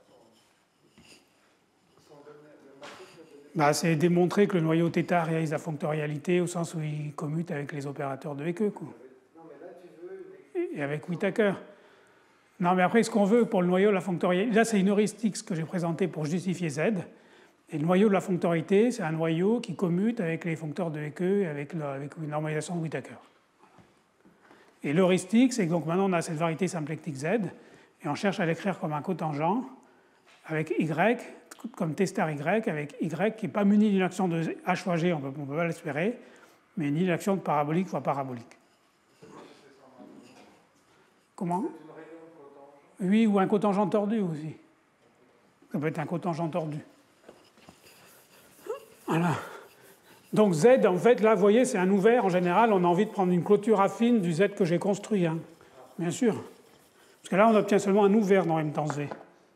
Speaker 3: sont données, le matrice est donné.
Speaker 1: C'est démontré que le noyau θ réalise la fonctorialité au sens où il commute avec les opérateurs de Hecke, quoi.
Speaker 3: Non, mais là, tu veux
Speaker 1: Et avec Whittaker. Non, mais après, ce qu'on veut pour le noyau de la fonctorialité, là, c'est une heuristique que j'ai présentée pour justifier Z. Et le noyau de la fonctorialité, c'est un noyau qui commute avec les foncteurs de Hecke et avec une normalisation de Whittaker. Et l'heuristique, c'est que donc maintenant on a cette variété symplectique Z, et on cherche à l'écrire comme un cotangent avec Y, comme T star Y, avec Y qui n'est pas muni d'une action de H fois G, on ne peut pas l'espérer, mais une action de parabolique fois parabolique. Comment? Oui, ou un cotangent tordu aussi. Ça peut être un cotangent tordu. Voilà. Donc Z, en fait, là, vous voyez, c'est un ouvert. En général, on a envie de prendre une clôture affine du Z que j'ai construit. Hein. Bien sûr. Parce que là, on obtient seulement un ouvert dans M temps V.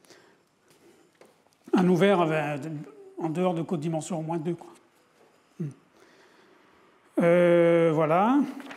Speaker 1: Un ouvert en dehors de codimension au moins 2. Quoi. Voilà.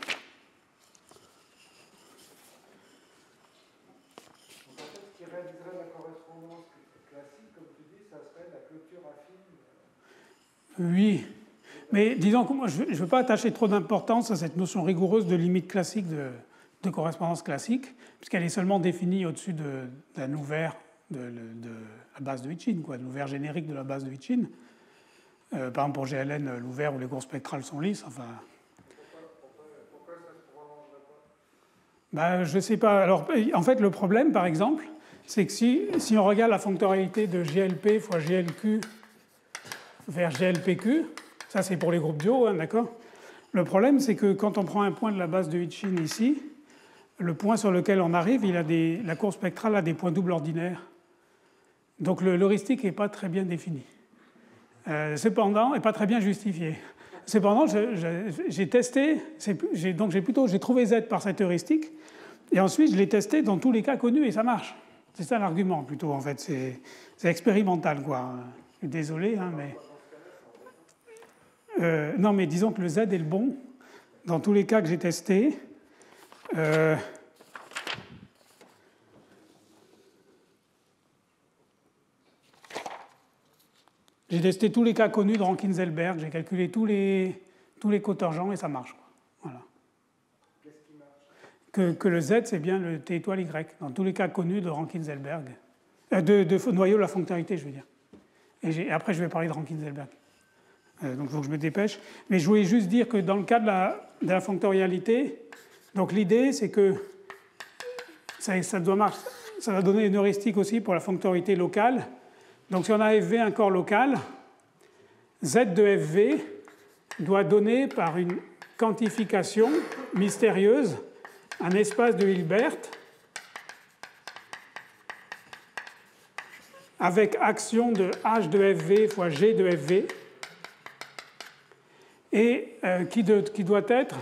Speaker 1: Oui, mais disons que moi, je ne veux pas attacher trop d'importance à cette notion rigoureuse de limite classique de correspondance classique, puisqu'elle est seulement définie au-dessus d'un ouvert de la base de Hitchin, de l'ouvert générique de la base de Hitchin. Par exemple, pour GLN, l'ouvert où les courbes spectrales sont lisses. Enfin...
Speaker 3: Pourquoi ça se prolongerait pas?
Speaker 1: Je ne sais pas. Alors, en fait, le problème, par exemple, c'est que si on regarde la fonctorialité de GLP fois GLQ vers GLPQ, ça c'est pour les groupes du haut, hein, d'accord? Le problème, c'est que quand on prend un point de la base de Hitchin ici, le point sur lequel on arrive, la courbe spectrale a des points doubles ordinaires. Donc l'heuristique n'est pas très bien défini. Cependant, et pas très bien justifié. Cependant, j'ai testé, j'ai trouvé Z par cette heuristique, et ensuite je l'ai testé dans tous les cas connus et ça marche. C'est ça l'argument plutôt, en fait. C'est expérimental, quoi. Je suis désolé, hein, mais. Non, mais disons que le Z est le bon dans tous les cas que j'ai testés. J'ai testé tous les cas connus de Rankine-Zellberg, j'ai calculé tous les cotangents et ça marche. Voilà.
Speaker 3: Qu'est-ce qui marche?
Speaker 1: Que le Z, c'est bien le T étoile Y, dans tous les cas connus de Rankine-Zellberg. De noyau de la fonctorialité, je veux dire. Et après, je vais parler de Rankine-Zellberg. Donc, il faut que je me dépêche. Mais je voulais juste dire que dans le cas de la fonctorialité, donc l'idée, c'est que ça va donner une heuristique aussi pour la fonctorialité locale. Donc, si on a FV un corps local, Z de FV doit donner par une quantification mystérieuse un espace de Hilbert avec action de H de FV fois G de FV et qui doit être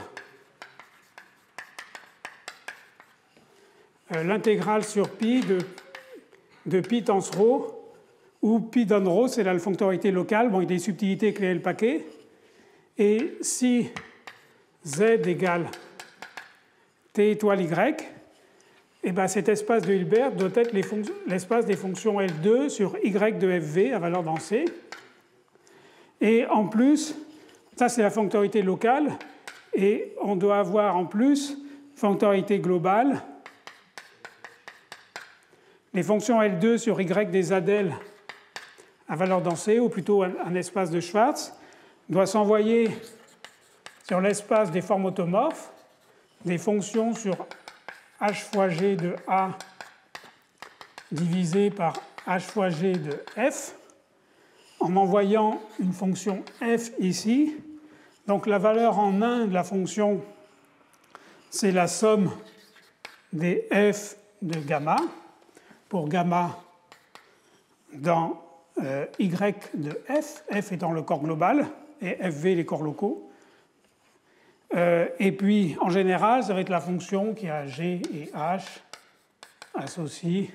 Speaker 1: l'intégrale sur pi de pi tens ρ, où pi donne ρ, c'est la fonctorialité locale, bon, il y a des subtilités clés le paquet, et si Z égale T étoile Y, et bien cet espace de Hilbert doit être l'espace des fonctions L2 sur Y de FV à valeur dans C. Et en plus, ça c'est la fonctorialité locale, et on doit avoir en plus fonctorialité globale. Les fonctions L2 sur Y des ADEL à valeur dans C, ou plutôt un espace de Schwartz, doit s'envoyer sur l'espace des formes automorphes, des fonctions sur H fois G de A divisé par H fois G de F, en envoyant une fonction F ici. Donc la valeur en 1 de la fonction, c'est la somme des F de gamma, pour gamma dans Y de F, F étant le corps global, et FV les corps locaux. Et puis, en général, ça va être la fonction qui a G et H associe,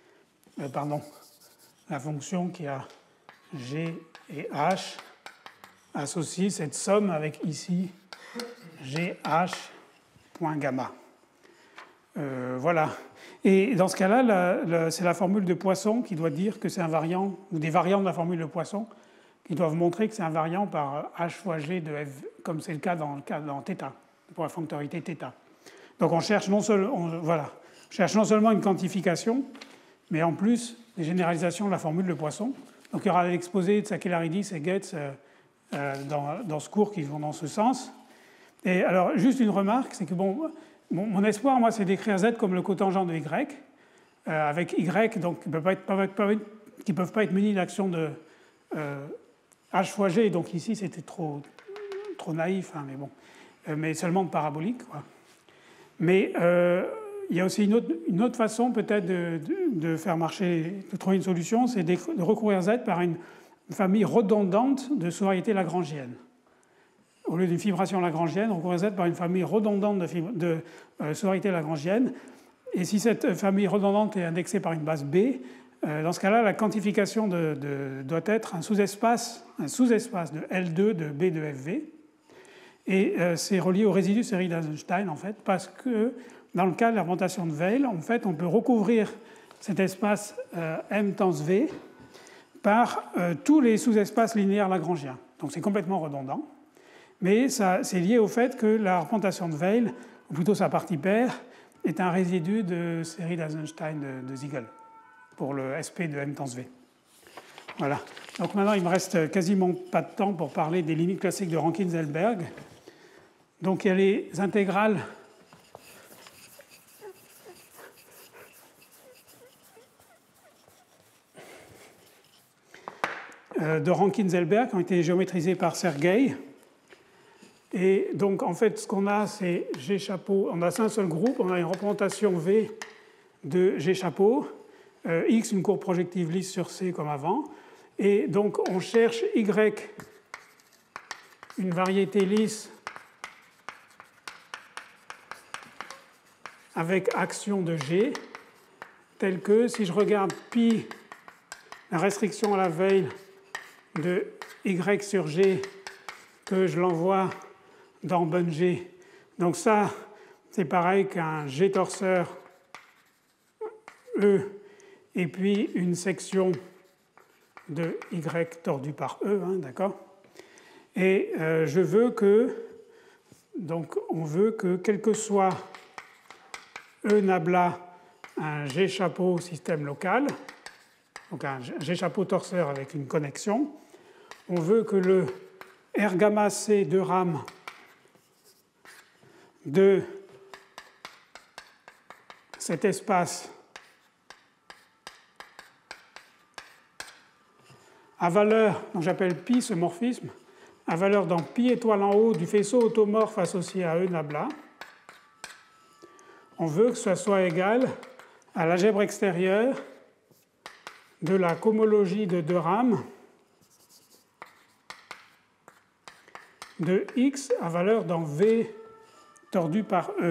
Speaker 1: la fonction qui a G et H associe cette somme avec ici GH point gamma. Voilà. Et dans ce cas-là, c'est la formule de Poisson qui doit dire que c'est un variant, ou des variants de la formule de Poisson, qui doivent montrer que c'est un variant par H fois G de F, comme c'est le cas dans θ, pour la fonctorialité θ. Donc on cherche non seulement une quantification, mais en plus des généralisations de la formule de Poisson. Donc il y aura l'exposé de Sakellarides et Goetz dans ce cours qui vont dans ce sens. Et alors, juste une remarque, c'est que mon espoir, moi, c'est d'écrire Z comme le cotangent de Y, avec Y, donc, qui ne peuvent pas être munis d'action de H fois G. Donc ici, c'était trop naïf, hein, mais bon, mais seulement de parabolique, quoi. Mais il y a aussi une autre façon, peut-être, de faire marcher, de trouver une solution, c'est de recourir Z par une famille redondante de sororités lagrangiennes. Au lieu d'une fibration lagrangienne, on recourait Z par une famille redondante de sororités lagrangiennes. Et si cette famille redondante est indexée par une base B, dans ce cas-là, la quantification doit être un sous-espace de L2 de B de FV. Et c'est relié au résidu série d'Eisenstein, en fait, parce que dans le cas de la rotation de Weyl, en fait, on peut recouvrir cet espace M temps V par tous les sous-espaces linéaires lagrangiens. Donc c'est complètement redondant. Mais c'est lié au fait que la représentation de Weyl, ou plutôt sa partie paire, est un résidu de série d'Eisenstein de Siegel, pour le SP de M temps V. Voilà. Donc maintenant, il me reste quasiment pas de temps pour parler des limites classiques de Rankine-Zellberg. Donc il y a les intégrales de Rankine-Zellberg qui ont été géométrisées par Sergei. Et donc, en fait, ce qu'on a, c'est G chapeau. On a un seul groupe, on a une représentation V de G chapeau, X, une courbe projective lisse sur C comme avant. Et donc, on cherche Y, une variété lisse avec action de G, telle que, si je regarde pi, la restriction à la Weyl de Y sur G, que je l'envoie dans Bun G. Donc ça, c'est pareil qu'un G torseur E, et puis une section de Y tordu par E, hein, d'accord. Et je veux que, donc on veut que, quel que soit E nabla, un G chapeau système local, donc un G chapeau torseur avec une connexion, on veut que le R gamma C de RAM de cet espace à valeur, dont j'appelle pi ce morphisme, à valeur dans pi étoile en haut du faisceau automorphe associé à E nabla, on veut que ce soit égal à l'algèbre extérieure de la cohomologie de 2 RAM de X à valeur dans V tordu par E.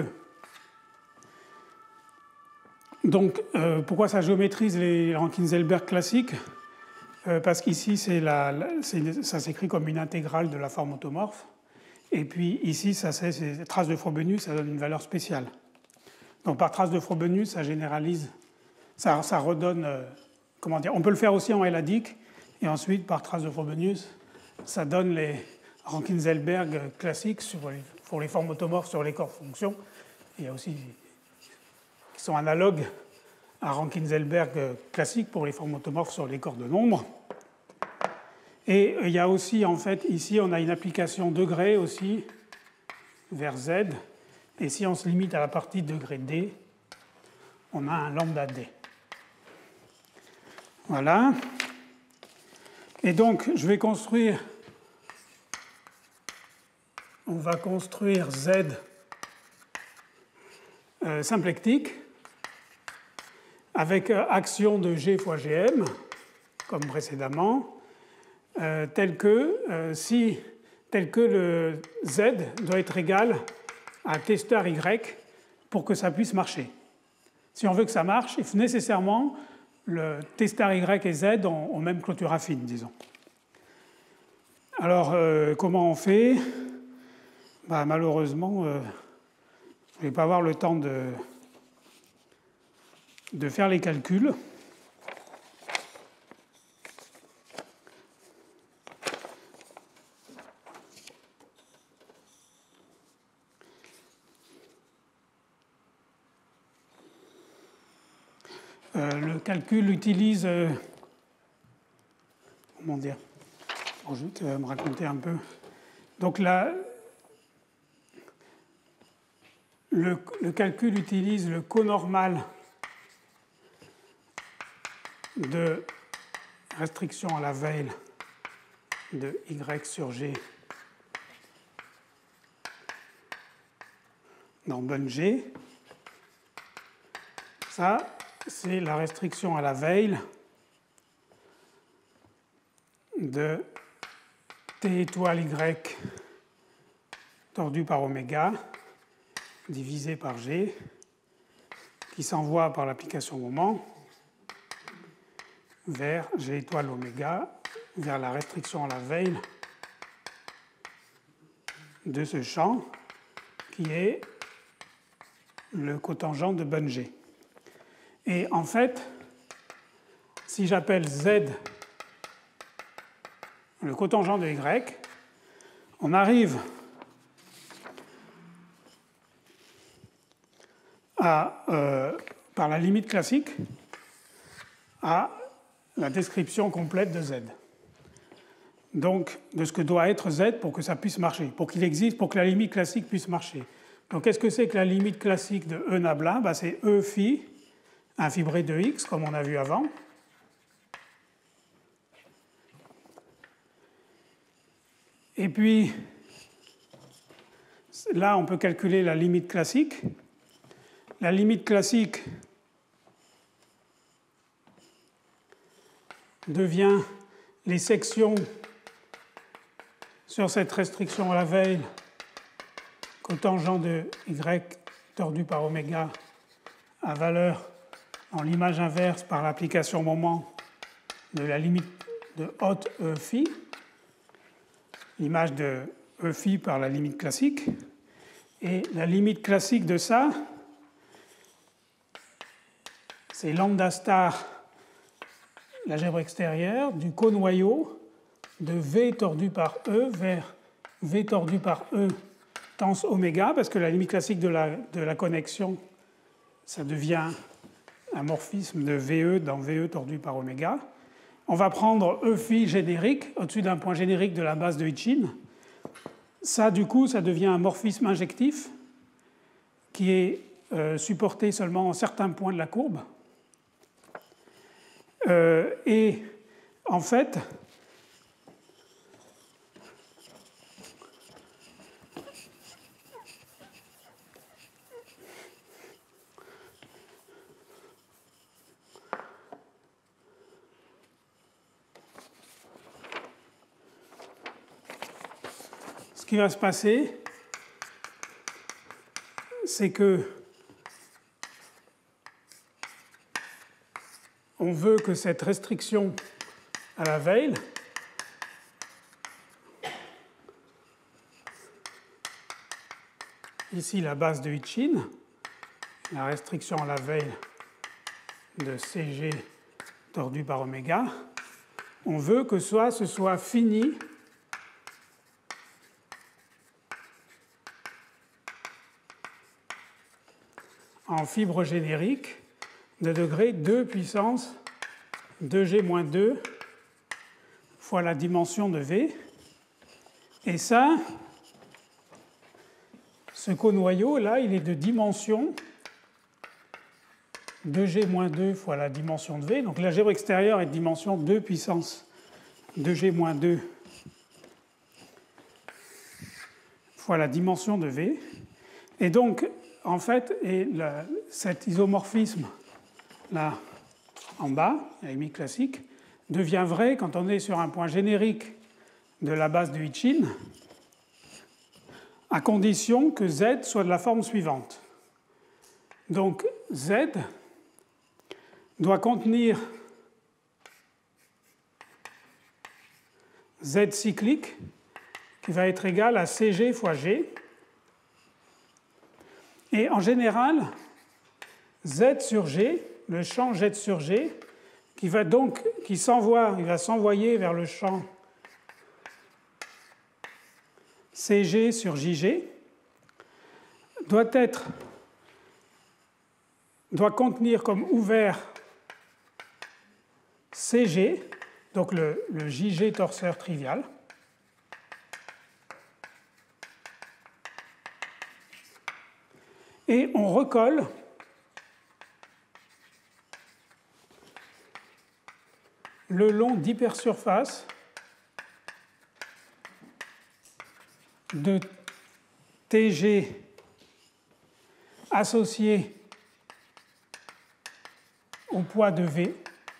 Speaker 1: Donc, pourquoi ça géométrise les Rankine-Zellberg classiques? Parce qu'ici, ça s'écrit comme une intégrale de la forme automorphe. Et puis ici, c'est trace de Frobenius, ça donne une valeur spéciale. Donc par trace de Frobenius, ça généralise, ça redonne, comment dire, on peut le faire aussi en L-adique, et ensuite par trace de Frobenius, ça donne les Rankine-Zellberg classiques pour les formes automorphes sur les corps fonctions. Il y a aussi qui sont analogues à Rankine-Zellberg classique pour les formes automorphes sur les corps de nombres. Et il y a aussi, en fait, ici, on a une application degré aussi vers Z. Et si on se limite à la partie degré D, on a un lambda D. Voilà. Et donc, je vais construire, on va construire Z symplectique avec action de G fois Gm, comme précédemment, tel que si tel que le z doit être égal à t star y pour que ça puisse marcher. Si on veut que ça marche, il faut nécessairement le t star y et z ont même clôture affine, disons. Alors, comment on fait? Bah, malheureusement, je ne vais pas avoir le temps de faire les calculs. Le calcul utilise... comment dire? Bon, je vais me raconter un peu. Donc là, le calcul utilise le conormal de restriction à la veille de y sur g dans Bunge. Ça, c'est la restriction à la veille de t étoile y tordu par oméga divisé par g qui s'envoie par l'application moment vers g étoile oméga vers la restriction à la veille de ce champ qui est le cotangent de Bunge. Et en fait, si j'appelle z le cotangent de y, on arrive à, par la limite classique à la description complète de z. Donc, de ce que doit être z pour que ça puisse marcher, pour qu'il existe, pour que la limite classique puisse marcher. Donc, qu'est-ce que c'est que la limite classique de E nabla? Ben, c'est E phi infibré de x, comme on a vu avant. Et puis, là, on peut calculer la limite classique. La limite classique devient les sections sur cette restriction à la veille cotangent de y tordu par oméga à valeur en l'image inverse par l'application moment de la limite de haute E phi, l'image de E phi par la limite classique. Et la limite classique de ça, c'est lambda star, l'algèbre extérieure, du conoyau de V tordu par E vers V tordu par E tans oméga, parce que la limite classique de la connexion, ça devient un morphisme de VE dans VE tordu par oméga. On va prendre E phi générique, au-dessus d'un point générique de la base de Hitchin. Ça, du coup, ça devient un morphisme injectif qui est supporté seulement à certains points de la courbe. Et en fait, ce qui va se passer, c'est que on veut que cette restriction à la veille ici la base de Hitchin, la restriction à la veille de CG tordu par oméga, on veut que ce soit fini en fibre générique de degré 2 puissance 2G-2 fois la dimension de V. Et ça, ce conoyau, là, il est de dimension 2G-2 fois la dimension de V. Donc l'algèbre extérieure est de dimension 2 puissance 2G-2 fois la dimension de V. Et donc, en fait, cet isomorphisme là en bas, la limite classique, devient vrai quand on est sur un point générique de la base de Hitchin à condition que Z soit de la forme suivante. Donc Z doit contenir Z cyclique qui va être égal à Cg fois G. Et en général, Z sur G, le champ Z sur G, il va s'envoyer vers le champ Cg sur Jg, doit contenir comme ouvert Cg, donc le Jg torseur trivial, et on recolle le long d'hypersurface de Tg associé au poids de V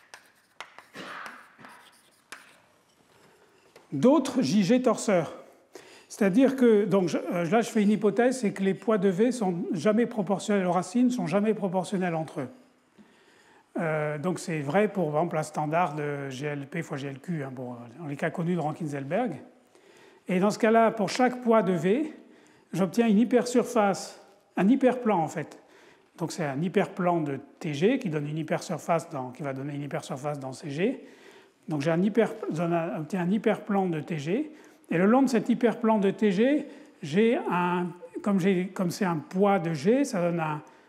Speaker 1: d'autres Jg torseurs. C'est-à-dire que, donc là je fais une hypothèse, c'est que les poids de V sont jamais proportionnels aux racines, sont jamais proportionnels entre eux. Donc c'est vrai pour, par exemple, la standard de GLP fois GLQ, hein, bon, dans les cas connus de Rankine-Zellberg. Et dans ce cas-là, pour chaque poids de V, j'obtiens une hypersurface, un hyperplan en fait. Donc c'est un hyperplan de Tg qui donne une hypersurface qui va donner une hypersurface dans Cg. Donc j'obtiens un hyperplan de Tg. Et le long de cet hyperplan de Tg, comme c'est un poids de G, ça donne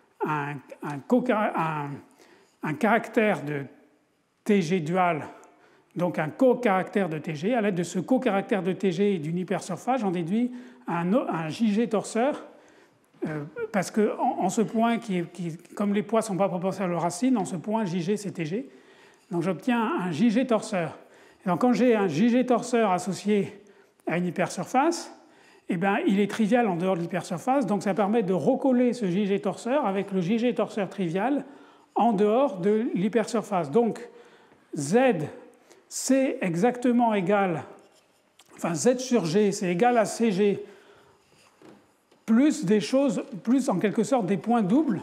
Speaker 1: un caractère de Tg dual, donc un co-caractère de Tg. À l'aide de ce co-caractère de Tg et d'une hypersurface, j'en déduis un Jg torseur, parce qu'en ce point, comme les poids ne sont pas proportionnels aux racines, en ce point, Jg c'est Tg. Donc j'obtiens un Jg torseur. Et donc quand j'ai un Jg torseur associé à une hypersurface, eh bien, il est trivial en dehors de l'hypersurface, donc ça permet de recoller ce Jg torseur avec le Jg torseur trivial en dehors de l'hypersurface. Donc Z, c'est exactement égal, enfin Z sur G, c'est égal à Cg, plus des choses, plus en quelque sorte des points doubles.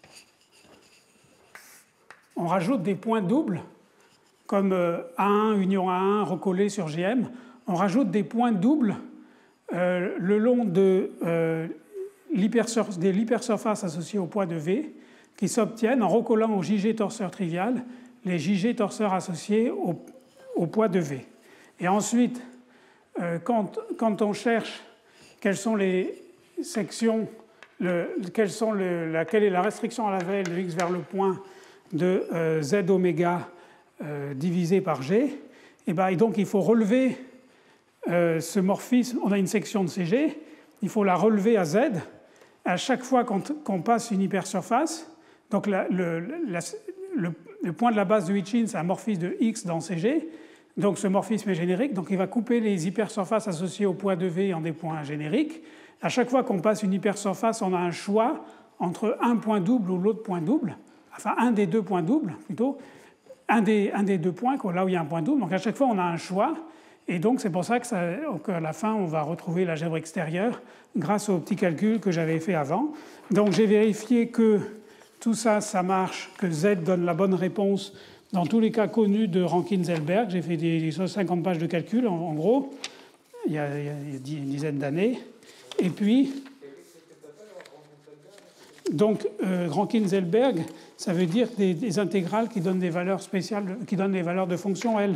Speaker 1: On rajoute des points doubles, comme A1, union A1, recollé sur Gm. On rajoute des points doubles le long de l'hypersurface associée au poids de V, qui s'obtiennent en recollant au Jg torseur trivial les Jg torseurs associés au poids de V. Et ensuite, quand on cherche quelles sont les sections, quelle est la restriction à la VL de x vers le point de z oméga divisé par G, et donc il faut relever ce morphisme. On a une section de Cg, il faut la relever à Z. À chaque fois qu'on passe une hypersurface, donc le point de la base de Hitchin, c'est un morphisme de X dans Cg, donc ce morphisme est générique, donc il va couper les hypersurfaces associées au poids de V en des points génériques. À chaque fois qu'on passe une hypersurface, on a un choix entre un point double ou l'autre point double, enfin un des deux points doubles plutôt, un des deux points, là où il y a un point double, donc à chaque fois on a un choix, et donc c'est pour ça qu'à la fin on va retrouver l'algèbre extérieure grâce au petit calcul que j'avais fait avant. Donc j'ai vérifié que tout ça, ça marche, que Z donne la bonne réponse dans tous les cas connus de Rankine-Zellberg. J'ai fait des 50 pages de calcul, en gros, il y a une dizaine d'années. Et puis, donc, Rankine-Zellberg, ça veut dire des intégrales qui donnent des valeurs spéciales, qui donnent des valeurs de fonction L.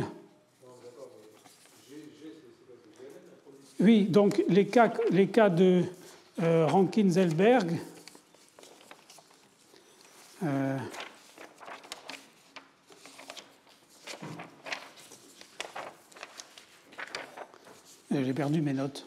Speaker 1: Oui, donc les cas de Rankine-Zellberg, j'ai perdu mes notes.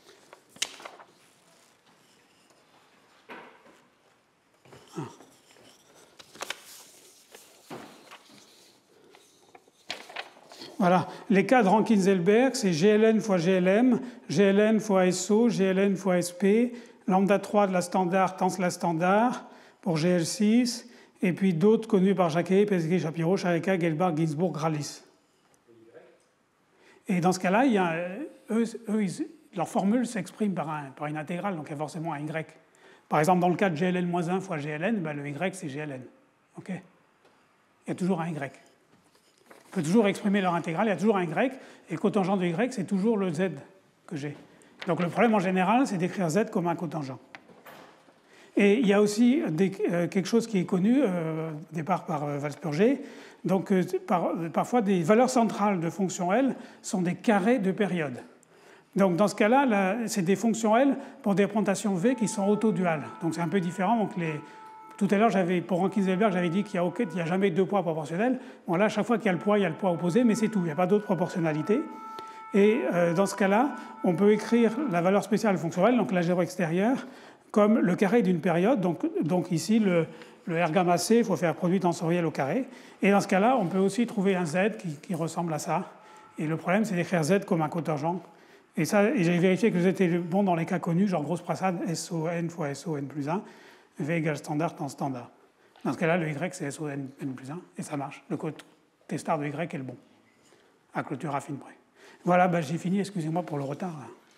Speaker 1: Voilà, les cas de Rankine-Zellberg, c'est GLN fois GLM, GLN fois SO, GLN fois SP, lambda 3 de la standard tans la standard pour GL6, et puis d'autres connus par Jacquet, Pesquet, Shapiro, Chareka, Gelbart, Ginzburg, Grallis. Et dans ce cas-là, eux, leur formule s'exprime par une intégrale, donc il y a forcément un y. Par exemple, dans le cas de gln-1 fois gln, ben le y c'est gln. Okay, il y a toujours un y. On peut toujours exprimer leur intégrale, il y a toujours un y, et le cotangent de y, c'est toujours le z que j'ai. Donc le problème en général, c'est d'écrire z comme un cotangent. Et il y a aussi quelque chose qui est connu au départ par Walspurgé. Donc parfois des valeurs centrales de fonctions L sont des carrés de période. Donc dans ce cas-là, c'est des fonctions L pour des représentations V qui sont autoduales. Donc c'est un peu différent. Donc tout à l'heure, pour Rankine-Zelberg, j'avais dit qu'il n'y a jamais deux poids proportionnels. Bon là, à chaque fois qu'il y a le poids opposé, mais c'est tout. Il n'y a pas d'autre proportionnalité. Et dans ce cas-là, on peut écrire la valeur spéciale de fonction L, donc l'algèbre extérieure, comme le carré d'une période. Donc ici, le R gamma C, il faut faire produit tensoriel au carré. Et dans ce cas-là, on peut aussi trouver un Z qui ressemble à ça. Et le problème, c'est d'écrire Z comme un cotangent. Et j'ai vérifié que c'était bon dans les cas connus, genre grosse brassade, SON fois SON plus 1, V égale standard temps standard. Dans ce cas-là, le Y, c'est SON plus 1, et ça marche. Le côté star de Y est le bon, à clôture affine près. Voilà, j'ai fini, excusez-moi pour le retard. Là.